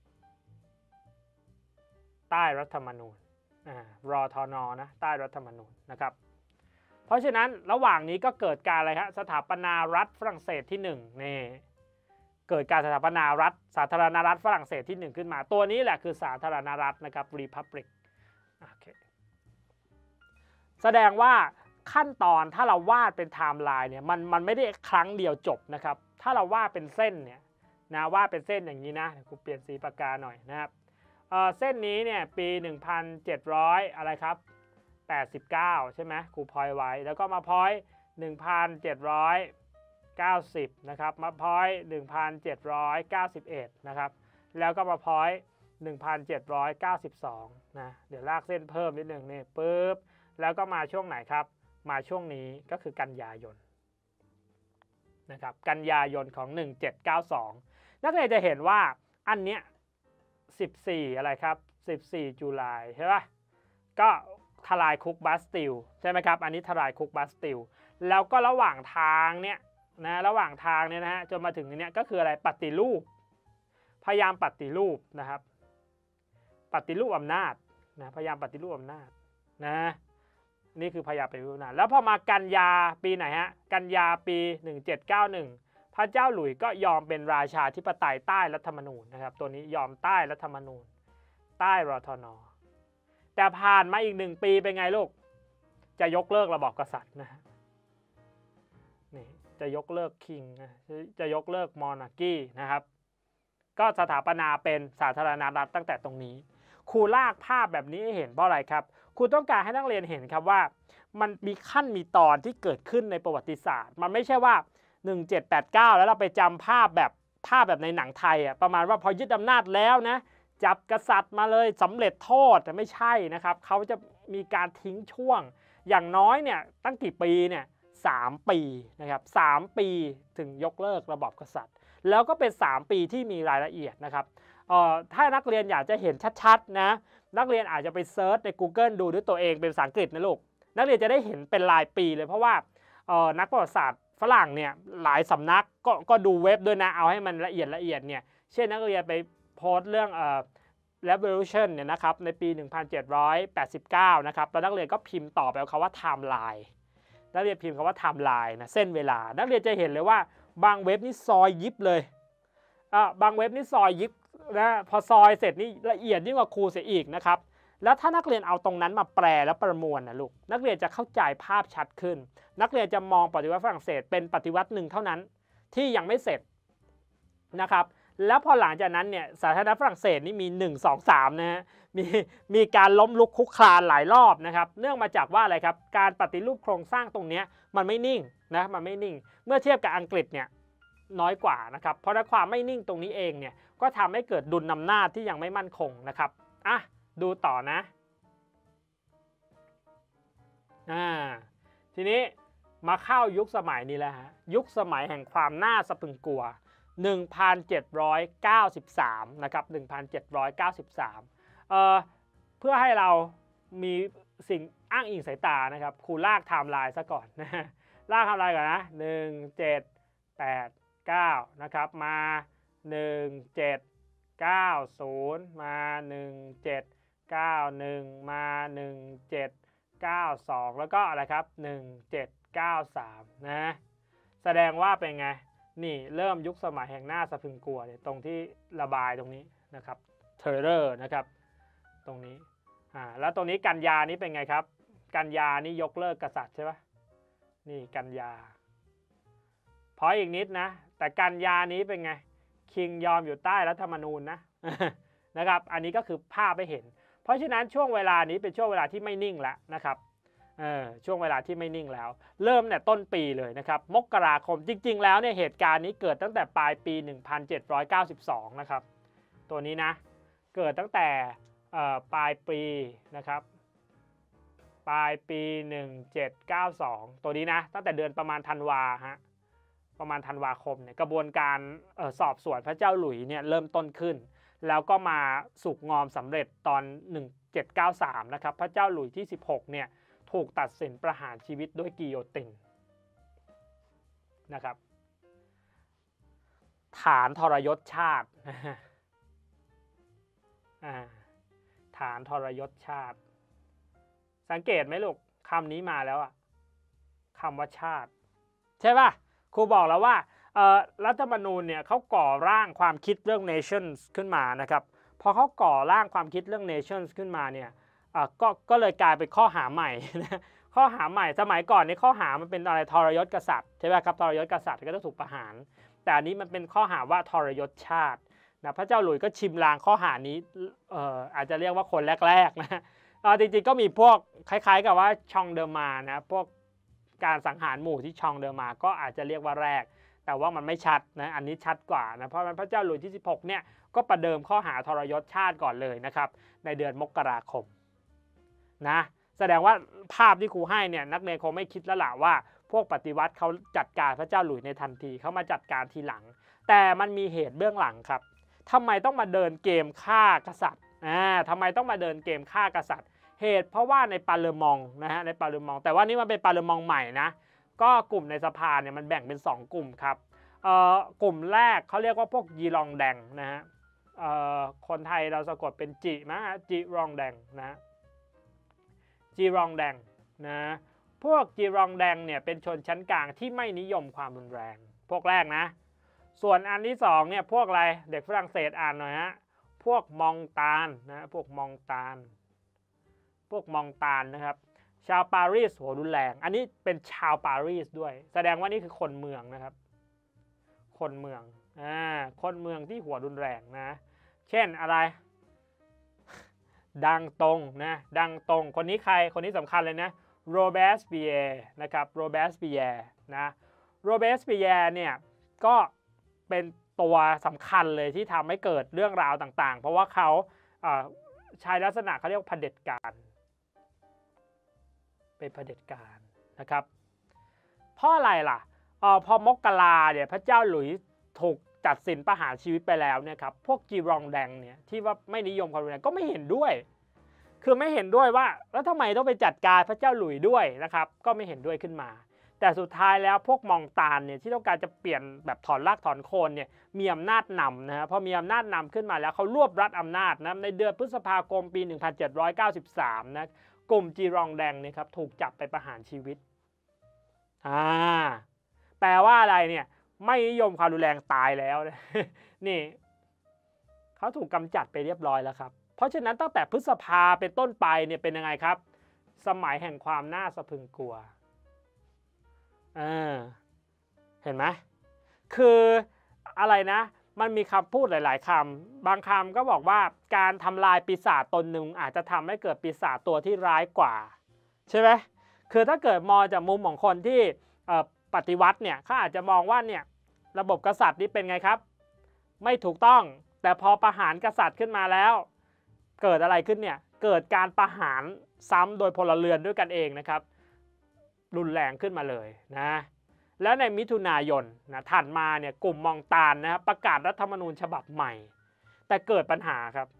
ใต้รัฐธรรมนูญรทนนะใต้รัฐธรรมนูญนะครับเพราะฉะนั้นระหว่างนี้ก็เกิดการอะไรฮะสถาปนารัฐฝรั่งเศสที่1นี่เกิดการสถาปนารัฐสาธารณรัฐฝรั่งเศสที่1ขึ้นมาตัวนี้แหละคือสาธารณรัฐนะครับ Republic โอเคแสดงว่าขั้นตอนถ้าเราวาดเป็นไทม์ไลน์เนี่ยมันไม่ได้ครั้งเดียวจบนะครับถ้าเราวาดเป็นเส้นเนี่ยนะวาดเป็นเส้นอย่างนี้นะกูเปลี่ยนสีปากกาหน่อยนะครับเส้นนี้เนี่ยปี1700อะไรครับ89ใช่ไหมครูพอยไว้แล้วก็มาพอย1790นะครับมาพอย1791นะครับแล้วก็มาพอย1792นะเดี๋ยวลากเส้นเพิ่มนิดนึงนี่ปึ๊บแล้วก็มาช่วงไหนครับมาช่วงนี้ก็คือกันยายนนะครับกันยายนของ1792นักเรียนจะเห็นว่าอันเนี้ย14อะไรครับ14ตุลาใช่ป่ะก็ทลายคุกบาสติลใช่ไหมครับอันนี้ทลายคุกบาสติลแล้วก็ระหว่างทางเนี่ยนะระหว่างทางเนี่ยนะฮะจนมาถึงเนี้ยก็คืออะไรปฏิรูปพยายามปฏิรูปนะครับปฏิรูปอำนาจนะพยายามปฏิรูปอำนาจนะนี่คือพยายามปฏิรูปอำนาจแล้วพอมากันยาปีไหนฮะกันยาปี1791พระเจ้าหลุยส์ก็ยอมเป็นราชาธิปไตยใต้รัฐธรรมนูญนะครับตัวนี้ยอมใต้รัฐธรรมนูญใต้รทน.แต่ผ่านมาอีก1 ปีเป็นไงลูกจะยกเลิกระบอบกษัตริย์นะฮะนี่จะยกเลิกคิงนะจะยกเลิกมอนาร์คีนะครับก็สถาปนาเป็นสาธารณรัฐตั้งแต่ตรงนี้ครูลากภาพแบบนี้ให้เห็นเพราะอะไรครับครูต้องการให้นักเรียนเห็นครับว่ามันมีขั้นมีตอนที่เกิดขึ้นในประวัติศาสตร์มันไม่ใช่ว่า1789แล้วเราไปจำภาพแบบในหนังไทยอ่ะประมาณว่าพอยึดอำนาจแล้วนะจับกษัตริย์มาเลยสำเร็จโทษแต่ไม่ใช่นะครับเขาจะมีการทิ้งช่วงอย่างน้อยเนี่ยตั้งกี่ปีเนี่ย3 ปีนะครับ3 ปีถึงยกเลิกระบอบกษัตริย์แล้วก็เป็น3 ปีที่มีรายละเอียดนะครับถ้านักเรียนอยากจะเห็นชัดๆนะนักเรียนอาจจะไปเซิร์ชใน Google ดูด้วยตัวเองเป็นภาษาอังกฤษนะลูกนักเรียนจะได้เห็นเป็นรายปีเลยเพราะว่านักประวัติศาสตร์ฝรั่งเนี่ยหลายสำนักก็ดูเว็บด้วยนะเอาให้มันละเอียดเนี่ยเช่นนักเรียนไปโพสต์เรื่องRevolution เนี่ยนะครับในปี 1789 นะครับแล้วนักเรียนก็พิมพ์ต่อไปคำว่า Timeline นักเรียนพิมพ์คำว่า Timeline นะเส้นเวลานักเรียนจะเห็นเลยว่าบางเว็บนี่ซอยยิบเลยบางเว็บนี่ซอยยิบนะพอซอยเสร็จนี่ละเอียดยิ่งกว่าครูเสียอีกนะครับแล้วถ้านักเรียนเอาตรงนั้นมาแปลและประมวลนะลูกนักเรียนจะเข้าใจภาพชัดขึ้นนักเรียนจะมองปฏิวัติฝรั่งเศสเป็นปฏิวัติหนึ่งเท่านั้นที่ยังไม่เสร็จนะครับแล้วพอหลังจากนั้นเนี่ยสาธารณรัฐฝรั่งเศสนี่มี1 2 3นะฮะมีการล้มลุกคุกคลานหลายรอบนะครับเนื่องมาจากว่าอะไรครับการปฏิรูปโครงสร้างตรงนี้มันไม่นิ่งนะมันไม่นิ่งเมื่อเทียบกับอังกฤษเนี่ยน้อยกว่านะครับเพราะในความไม่นิ่งตรงนี้เองเนี่ยก็ทำให้เกิดดุลอำนาจที่ยังไม่มั่นคงนะครับดูต่อนะทีนี้มาเข้ายุคสมัยนี้แล้วฮะยุคสมัยแห่งความน่าสะพรึงกลัว1793นะครับ1793เพื่อให้เรามีสิ่งอ้างอิงสายตานะครับครูลากไทม์ไลน์ซะก่อนนะลากไทม์ไลน์ก่อนนะ1789นะครับมา1790มา1791มา1792แล้วก็อะไรครับ1793นะแสดงว่าเป็นไงนี่เริ่มยุคสมัยแห่งหน้าสะพรึงกลัวเนี่ยตรงที่ระบายตรงนี้นะครับเทอร์เรอร์นะครับตรงนี้แล้วตรงนี้กันยานี้เป็นไงครับกันยานี้ยกเลิกกษัตริย์ใช่ปะนี่กันยาพออีกนิดนะแต่กันยานี้เป็นไงคิงยอมอยู่ใต้รัฐธรรมนูญนะ นะครับอันนี้ก็คือภาพให้เห็นเพราะฉะนั้นช่วงเวลานี้เป็นช่วงเวลาที่ไม่นิ่งแล้วนะครับช่วงเวลาที่ไม่นิ่งแล้วเริ่มเนี่ยต้นปีเลยนะครับมกราคมจริงๆแล้วเนี่ยเหตุการณ์นี้เกิดตั้งแต่ปลายปี1792นะครับตัวนี้นะเกิดตั้งแต่ปลายปีนะครับปลายปี1792ตัวนี้นะตั้งแต่เดือนประมาณธันวาฮะประมาณธันวาคมเนี่ยกระบวนการสอบสวนพระเจ้าหลุยส์เนี่ยเริ่มต้นขึ้นแล้วก็มาสุกงอมสำเร็จตอน1793นะครับพระเจ้าหลุยส์ที่16เนี่ยถูกตัดสินประหารชีวิตด้วยกิโยตินนะครับฐานทรยศชาติฐานทรยศชาติสังเกตไหมลูกคำนี้มาแล้วคำว่าชาติใช่ป่ะครูบอกแล้วว่ารัฐธรรมนูญเนี่ยเขาก่อร่างความคิดเรื่อง nations ขึ้นมานะครับพอเขาก่อร่างความคิดเรื่อง nations ขึ้นมาเนี่ยก็เลยกลายเป็นข้อหาใหม่นะข้อหาใหม่สมัยก่อนในข้อหามันเป็นอะไรทรยศกษัตริย์ใช่ไหมครับทรยศกษัตริย์ก็ต้องถูกประหารแต่อันนี้มันเป็นข้อหาว่าทรยศชาตินะพระเจ้าหลุยส์ก็ชิมลางข้อหานี้อาจจะเรียกว่าคนแรกๆนะจริงๆก็มีพวกคล้ายๆกับว่าชองเดอมานะพวกการสังหารหมู่ที่ชองเดอมาก็อาจจะเรียกว่าแรกแต่ว่ามันไม่ชัดนะอันนี้ชัดกว่านะเพราะพระเจ้าหลุยส์ที่16เนี่ยก็ประเดิมข้อหาทรยศชาติก่อนเลยนะครับในเดือนมกราคมนะแสดงว่าภาพที่ครูให้เนี่ยนักเรียนคงไม่คิดแล้วล่ะว่าพวกปฏิวัติเขาจัดการพระเจ้าหลุยส์ในทันทีเขามาจัดการทีหลังแต่มันมีเหตุเบื้องหลังครับทำไมต้องมาเดินเกมฆ่ากษัตริย์ทำไมต้องมาเดินเกมฆ่ากษัตริย์เหตุเพราะว่าในปาเลมองนะฮะในปาเลมองแต่ว่านี่มันเป็นปาเลมองใหม่นะก็กลุ่มในสภาเนี่ยมันแบ่งเป็น2กลุ่มครับกลุ่มแรกเขาเรียกว่าพวกยีรองแดงนะฮะคนไทยเราสะกดเป็นจินะจิรองแดงนะจีรองแดงนะพวกจีรองแดงเนี่ยเป็นชนชั้นกลางที่ไม่นิยมความรุนแรงพวกแรกนะส่วนอันที่2เนี่ยพวกอะไรเด็กฝรั่งเศสอ่านหน่อยฮะพวกมองตาลนะพวกมองตาลนะครับชาวปารีสหัวรุนแรงอันนี้เป็นชาวปารีสด้วยแสดงว่านี่คือคนเมืองนะครับคนเมืองคนเมืองที่หัวรุนแรงนะเช่นอะไรดังตรงนะดังตรงคนนี้ใครคนนี้สำคัญเลยนะโรเบสปีเยร์นะครับโรเบสปีเยร์นะโรเบสปีเยร์เนี่ยก็เป็นตัวสำคัญเลยที่ทำให้เกิดเรื่องราวต่างๆเพราะว่าเขาใช้ลักษณะเขาเรียกว่าเผด็จการเป็นเผด็จการนะครับเพราะอะไรล่ะพอมกราเนี่ยพระเจ้าหลุยส์ถูกตัดสินประหารชีวิตไปแล้วเนี่ยครับพวกจีรองแดงเนี่ยที่ว่าไม่นิยมความรุนแรงก็ไม่เห็นด้วยคือไม่เห็นด้วยว่าแล้วทำไมต้องไปจัดการพระเจ้าหลุยส์ด้วยนะครับก็ไม่เห็นด้วยขึ้นมาแต่สุดท้ายแล้วพวกมองตาลเนี่ยที่ต้องการจะเปลี่ยนแบบถอนรากถอนโคนเนี่ยมีอำนาจนำนะฮะพอมีอำนาจนำขึ้นมาแล้วเขารวบรัดอำนาจนะในเดือนพฤษภาคมปี 1793 นะกลุ่มจีรองแดงเนี่ยครับถูกจับไปประหารชีวิตแปลว่าอะไรเนี่ยไม่นิยมความรุนแรงตายแล้วนี่เขาถูกกำจัดไปเรียบร้อยแล้วครับเพราะฉะนั้นตั้งแต่พฤษภาเป็นต้นไปเนี่ยเป็นยังไงครับสมัยแห่งความน่าสะพรึงกลัวเห็นไหมคืออะไรนะมันมีคำพูดหลายๆคำบางคำก็บอกว่าการทำลายปีศาจตนหนึ่งอาจจะทำให้เกิดปีศาจตัวที่ร้ายกว่าใช่ไหมคือถ้าเกิดมองจากมุมของคนที่ปฏิวัติเนี่ยเขาอาจจะมองว่าเนี่ยระบบกษัตริย์นี้เป็นไงครับไม่ถูกต้องแต่พอประหารกษัตริย์ขึ้นมาแล้วเกิดอะไรขึ้นเนี่ยเกิดการประหารซ้ำโดยพลเรือนด้วยกันเองนะครับรุนแรงขึ้นมาเลยนะแล้วในมิถุนายนนะถัดมาเนี่ยกลุ่มมองตาลนะครับประกาศรัฐธรรมนูญฉบับใหม่แต่เกิดปัญหาครับ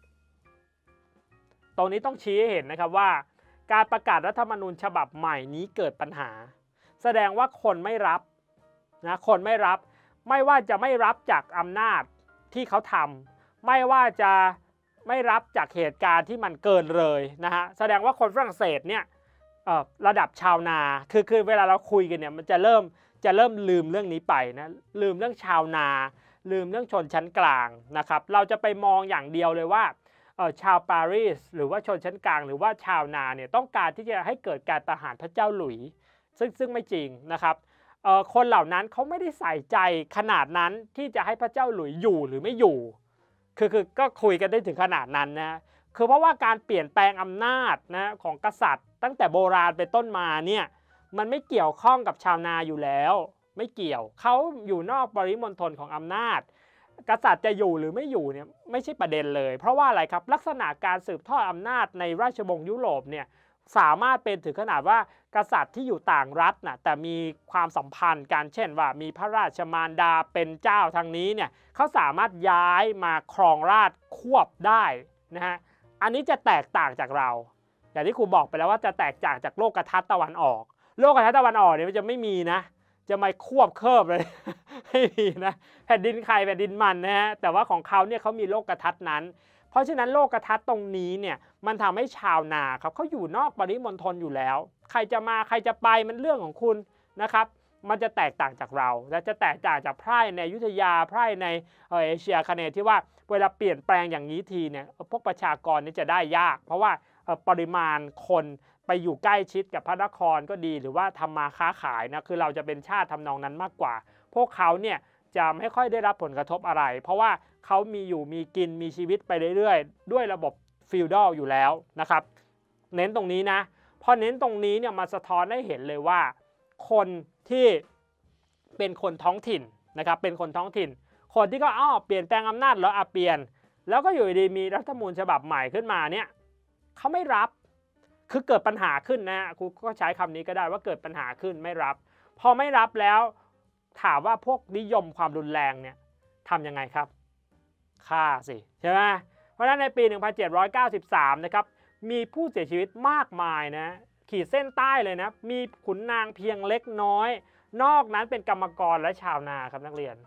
ตรงนี้ต้องชี้ให้เห็นนะครับว่าการประกาศรัฐธรรมนูญฉบับใหม่นี้เกิดปัญหาแสดงว่าคนไม่รับนะคนไม่รับไม่ว่าจะไม่รับจากอำนาจที่เขาทำไม่ว่าจะไม่รับจากเหตุการณ์ที่มันเกินเลยนะฮะแสดงว่าคนฝรั่งเศสเนี่ยระดับชาวนาคือเวลาเราคุยกันเนี่ยมันจะเริ่มลืมเรื่องนี้ไปนะลืมเรื่องชาวนาลืมเรื่องชนชั้นกลางนะครับเราจะไปมองอย่างเดียวเลยว่าชาวปารีสหรือว่าชนชั้นกลางหรือว่าชาวนาเนี่ยต้องการที่จะให้เกิดการประหารพระเจ้าหลุยส์ซึ่งไม่จริงนะครับคนเหล่านั้นเขาไม่ได้ใส่ใจขนาดนั้นที่จะให้พระเจ้าหลุยส์อยู่หรือไม่อยู่คือก็คุยกันได้ถึงขนาดนั้นนะคือเพราะว่าการเปลี่ยนแปลงอำนาจนะของกษัตริย์ตั้งแต่โบราณเป็นต้นมาเนี่ยมันไม่เกี่ยวข้องกับชาวนาอยู่แล้วไม่เกี่ยวเขาอยู่นอกปริมณฑลของอำนาจกษัตริย์จะอยู่หรือไม่อยู่เนี่ยไม่ใช่ประเด็นเลยเพราะว่าอะไรครับลักษณะการสืบทอดอำนาจในราชวงศ์ยุโรปเนี่ยสามารถเป็นถึงขนาดว่ากษัตริย์ที่อยู่ต่างรัฐนะแต่มีความสัมพันธ์กันเช่นว่ามีพระราชมารดาเป็นเจ้าทางนี้เนี่ยเขาสามารถย้ายมาครองราชย์ควบได้นะฮะอันนี้จะแตกต่างจากเราอย่างที่ครูบอกไปแล้วว่าจะแตกต่างจากโลกทัศน์ตะวันออกโลกทัศน์ตะวันออกเนี่ยมันจะไม่มีนะจะมาควบเคิบเลย ไม่มีนะแผ่นดินใครแผ่นดินมันนะฮะแต่ว่าของเขาเนี่ยเขามีโลกทัศน์นั้นเพราะฉะนั้นโลกทัศน์ตรงนี้เนี่ยมันทำให้ชาวนาครับเขาอยู่นอกปริมณฑลอยู่แล้วใครจะมาใครจะไปมันเรื่องของคุณนะครับมันจะแตกต่างจากเราและจะแตกต่างจากไพร่ในอยุธยาไพร่ในเอเชียคเนย์ที่ว่าเวลาเปลี่ยนแปลงอย่างนี้ทีเนี่ยพวกประชากรนี่จะได้ยากเพราะว่าปริมาณคนไปอยู่ใกล้ชิดกับพระนครก็ดีหรือว่าทำมาค้าขายนะคือเราจะเป็นชาติทำนองนั้นมากกว่าพวกเขาเนี่ยจะไม่ค่อยได้รับผลกระทบอะไรเพราะว่าเขามีอยู่มีกินมีชีวิตไปเรื่อยๆด้วยระบบฟีวดอลอยู่แล้วนะครับเน้นตรงนี้นะพอเน้นตรงนี้เนี่ยมาสะท้อนให้เห็นเลยว่าคนที่เป็นคนท้องถิ่นนะครับเป็นคนท้องถิ่นคนที่ก็เปลี่ยนแปลงอำนาจแล้วเปลี่ยนแล้วก็อยู่ดีมีรัฐธรรมนูญฉบับใหม่ขึ้นมาเนี่ยเขาไม่รับคือเกิดปัญหาขึ้นนะครูก็ใช้คำนี้ก็ได้ว่าเกิดปัญหาขึ้นไม่รับพอไม่รับแล้วถามว่าพวกนิยมความรุนแรงเนี่ยทำยังไงครับฆ่าสิใช่ไหมเพราะฉะนั้นในปี 1793 นะครับมีผู้เสียชีวิตมากมายนะขีดเส้นใต้เลยนะมีขุนนางเพียงเล็กน้อยนอกนั้นเป็นกรรมกรและชาวนาครับนักเรียน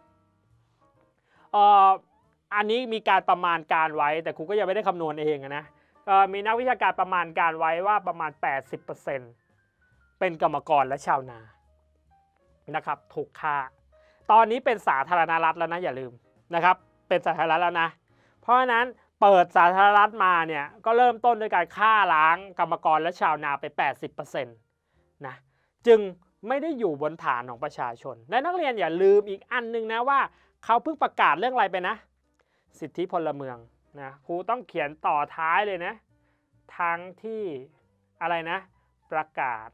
อันนี้มีการประมาณการไว้แต่ครูก็ยังไม่ได้คำนวณเองนะมีนักวิชาการประมาณการไว้ว่าประมาณ 80% เป็นกรรมกรและชาวนานะครับถูกฆ่าตอนนี้เป็นสาธารณรัฐแล้วนะอย่าลืมนะครับเป็นสาธารณรัฐแล้วนะเพราะฉะนั้นเปิดสาธารณรัฐมาเนี่ยก็เริ่มต้นด้วยการฆ่าล้างกรรมกรและชาวนาไป 80% นะจึงไม่ได้อยู่บนฐานของประชาชนและนักเรียนอย่าลืมอีกอันนึงนะว่าเขาเพิ่งประกาศเรื่องอะไรไปนะสิทธิพลเมืองนะครูต้องเขียนต่อท้ายเลยนะทั้งที่อะไรนะประกาศ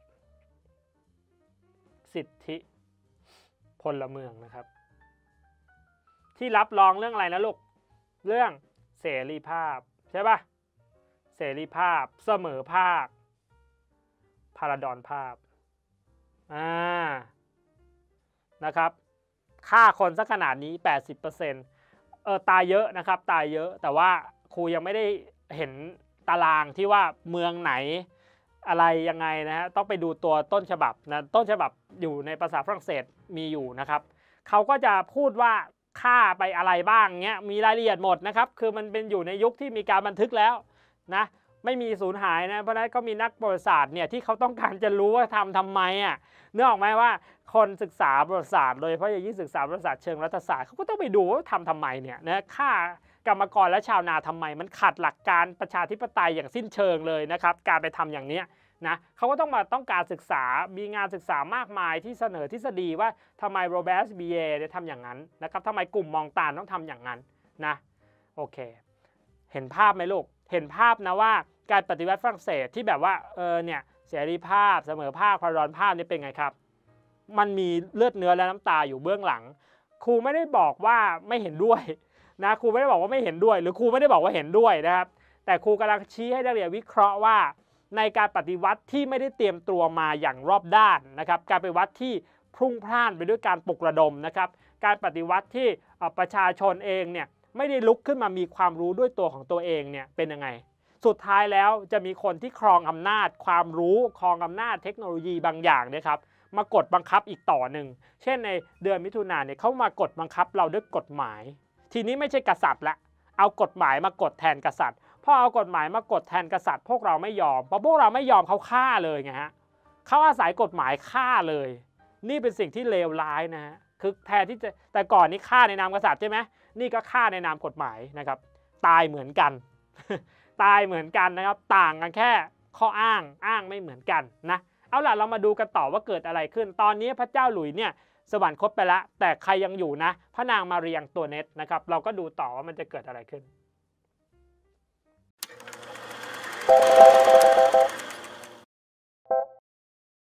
สิทธิพลเมืองนะครับที่รับรองเรื่องอะไรนะลูกเรื่องเสรีภาพใช่ปะเสรีภาพเสมอภาคพาราดอนภาพนะครับฆ่าคนสักขนาดนี้ 80%ตายเยอะนะครับตายเยอะแต่ว่าครูยังไม่ได้เห็นตารางที่ว่าเมืองไหนอะไรยังไงนะฮะต้องไปดูตัวต้นฉบับนะต้นฉบับอยู่ในภาษาฝรั่งเศสมีอยู่นะครับเขาก็จะพูดว่าฆ่าไปอะไรบ้างเงี้ยมีรายละเอียดหมดนะครับคือมันเป็นอยู่ในยุคที่มีการบันทึกแล้วนะไม่มีสูญหายนะเพราะนั้นก็มีนักประวัติศาสตร์เนี่ยที่เขาต้องการจะรู้ว่าทำไมอ่ะนึกออกไหมว่าคนศึกษาประวัติศาสตร์โดยเฉพาะอย่างยิ่งศึกษาประวัติศาสตร์เชิงรัฐศาสตร์เขาก็ต้องไปดูว่าทำไมเนี่ยนะฆ่ากรรมกรและชาวนาทำไมมันขัดหลักการประชาธิปไตยอย่างสิ้นเชิงเลยนะครับการไปทำอย่างนี้นะเขาก็ต้องการศึกษามีงานศึกษามากมายที่เสนอทฤษฎีว่าทำไมโรเบิร์ตบีเย่ทำอย่างนั้นนะครับทำไมกลุ่มมองตาต้องทำอย่างนั้นนะโอเคเห็นภาพไหมลูกเห็นภาพนะว่าการปฏิวัติฝรั่งเศสที่แบบว่าเนี่ยเสรีภาพเสมอภาคพาราดอนภาพนี่เป็นไงครับมันมีเลือดเนื้อและน้ำตาอยู่เบื้องหลังครูไม่ได้บอกว่าไม่เห็นด้วยนะครูไม่ได้บอกว่าไม่เห็นด้วยหรือครูไม่ได้บอกว่าเห็นด้วยนะครับแต่ครูกำลังชี้ให้นักเรียนวิเคราะห์ว่าในการปฏิวัติที่ไม่ได้เตรียมตัวมาอย่างรอบด้านนะครับการปฏิวัติที่พรุ่งพล่านไปด้วยการปลุกระดมนะครับการปฏิวัติที่ประชาชนเองเนี่ยไม่ได้ลุกขึ้นมามีความรู้ด้วยตัวของตัวเองเนี่ยเป็นยังไงสุดท้ายแล้วจะมีคนที่ครองอำนาจความรู้ครองอำนาจเทคโนโลยีบางอย่างนะครับมากดบังคับอีกต่อหนึ่งเช่นในเดือนมิถุนายนเนี่ยเขามากดบังคับเราด้วยกฎหมายทีนี้ไม่ใช่กษัตริย์ละเอากฎหมายมากดแทนกษัตริย์พอเอากฎหมายมากดแทนกษัตริย์พวกเราไม่ยอมพอพวกเราไม่ยอมเขาฆ่าเลยไงฮะเขาอาศัยกฎหมายฆ่าเลยนี่เป็นสิ่งที่เลวร้ายนะฮะคือแทนที่จะแต่ก่อนนี้ฆ่าในนามกษัตริย์ใช่ไหมนี่ก็ฆ่าในนามกฎหมายนะครับตายเหมือนกันตายเหมือนกันนะครับต่างกันแค่ข้ออ้างไม่เหมือนกันนะเอาล่ะเรามาดูกันต่อว่าเกิดอะไรขึ้นตอนนี้พระเจ้าหลุยส์เนี่ยสวรรคตไปแล้วแต่ใครยังอยู่นะพระนางมาเรียงตัวเน็ตนะครับเราก็ดูต่อว่ามันจะเกิดอะไรขึ้น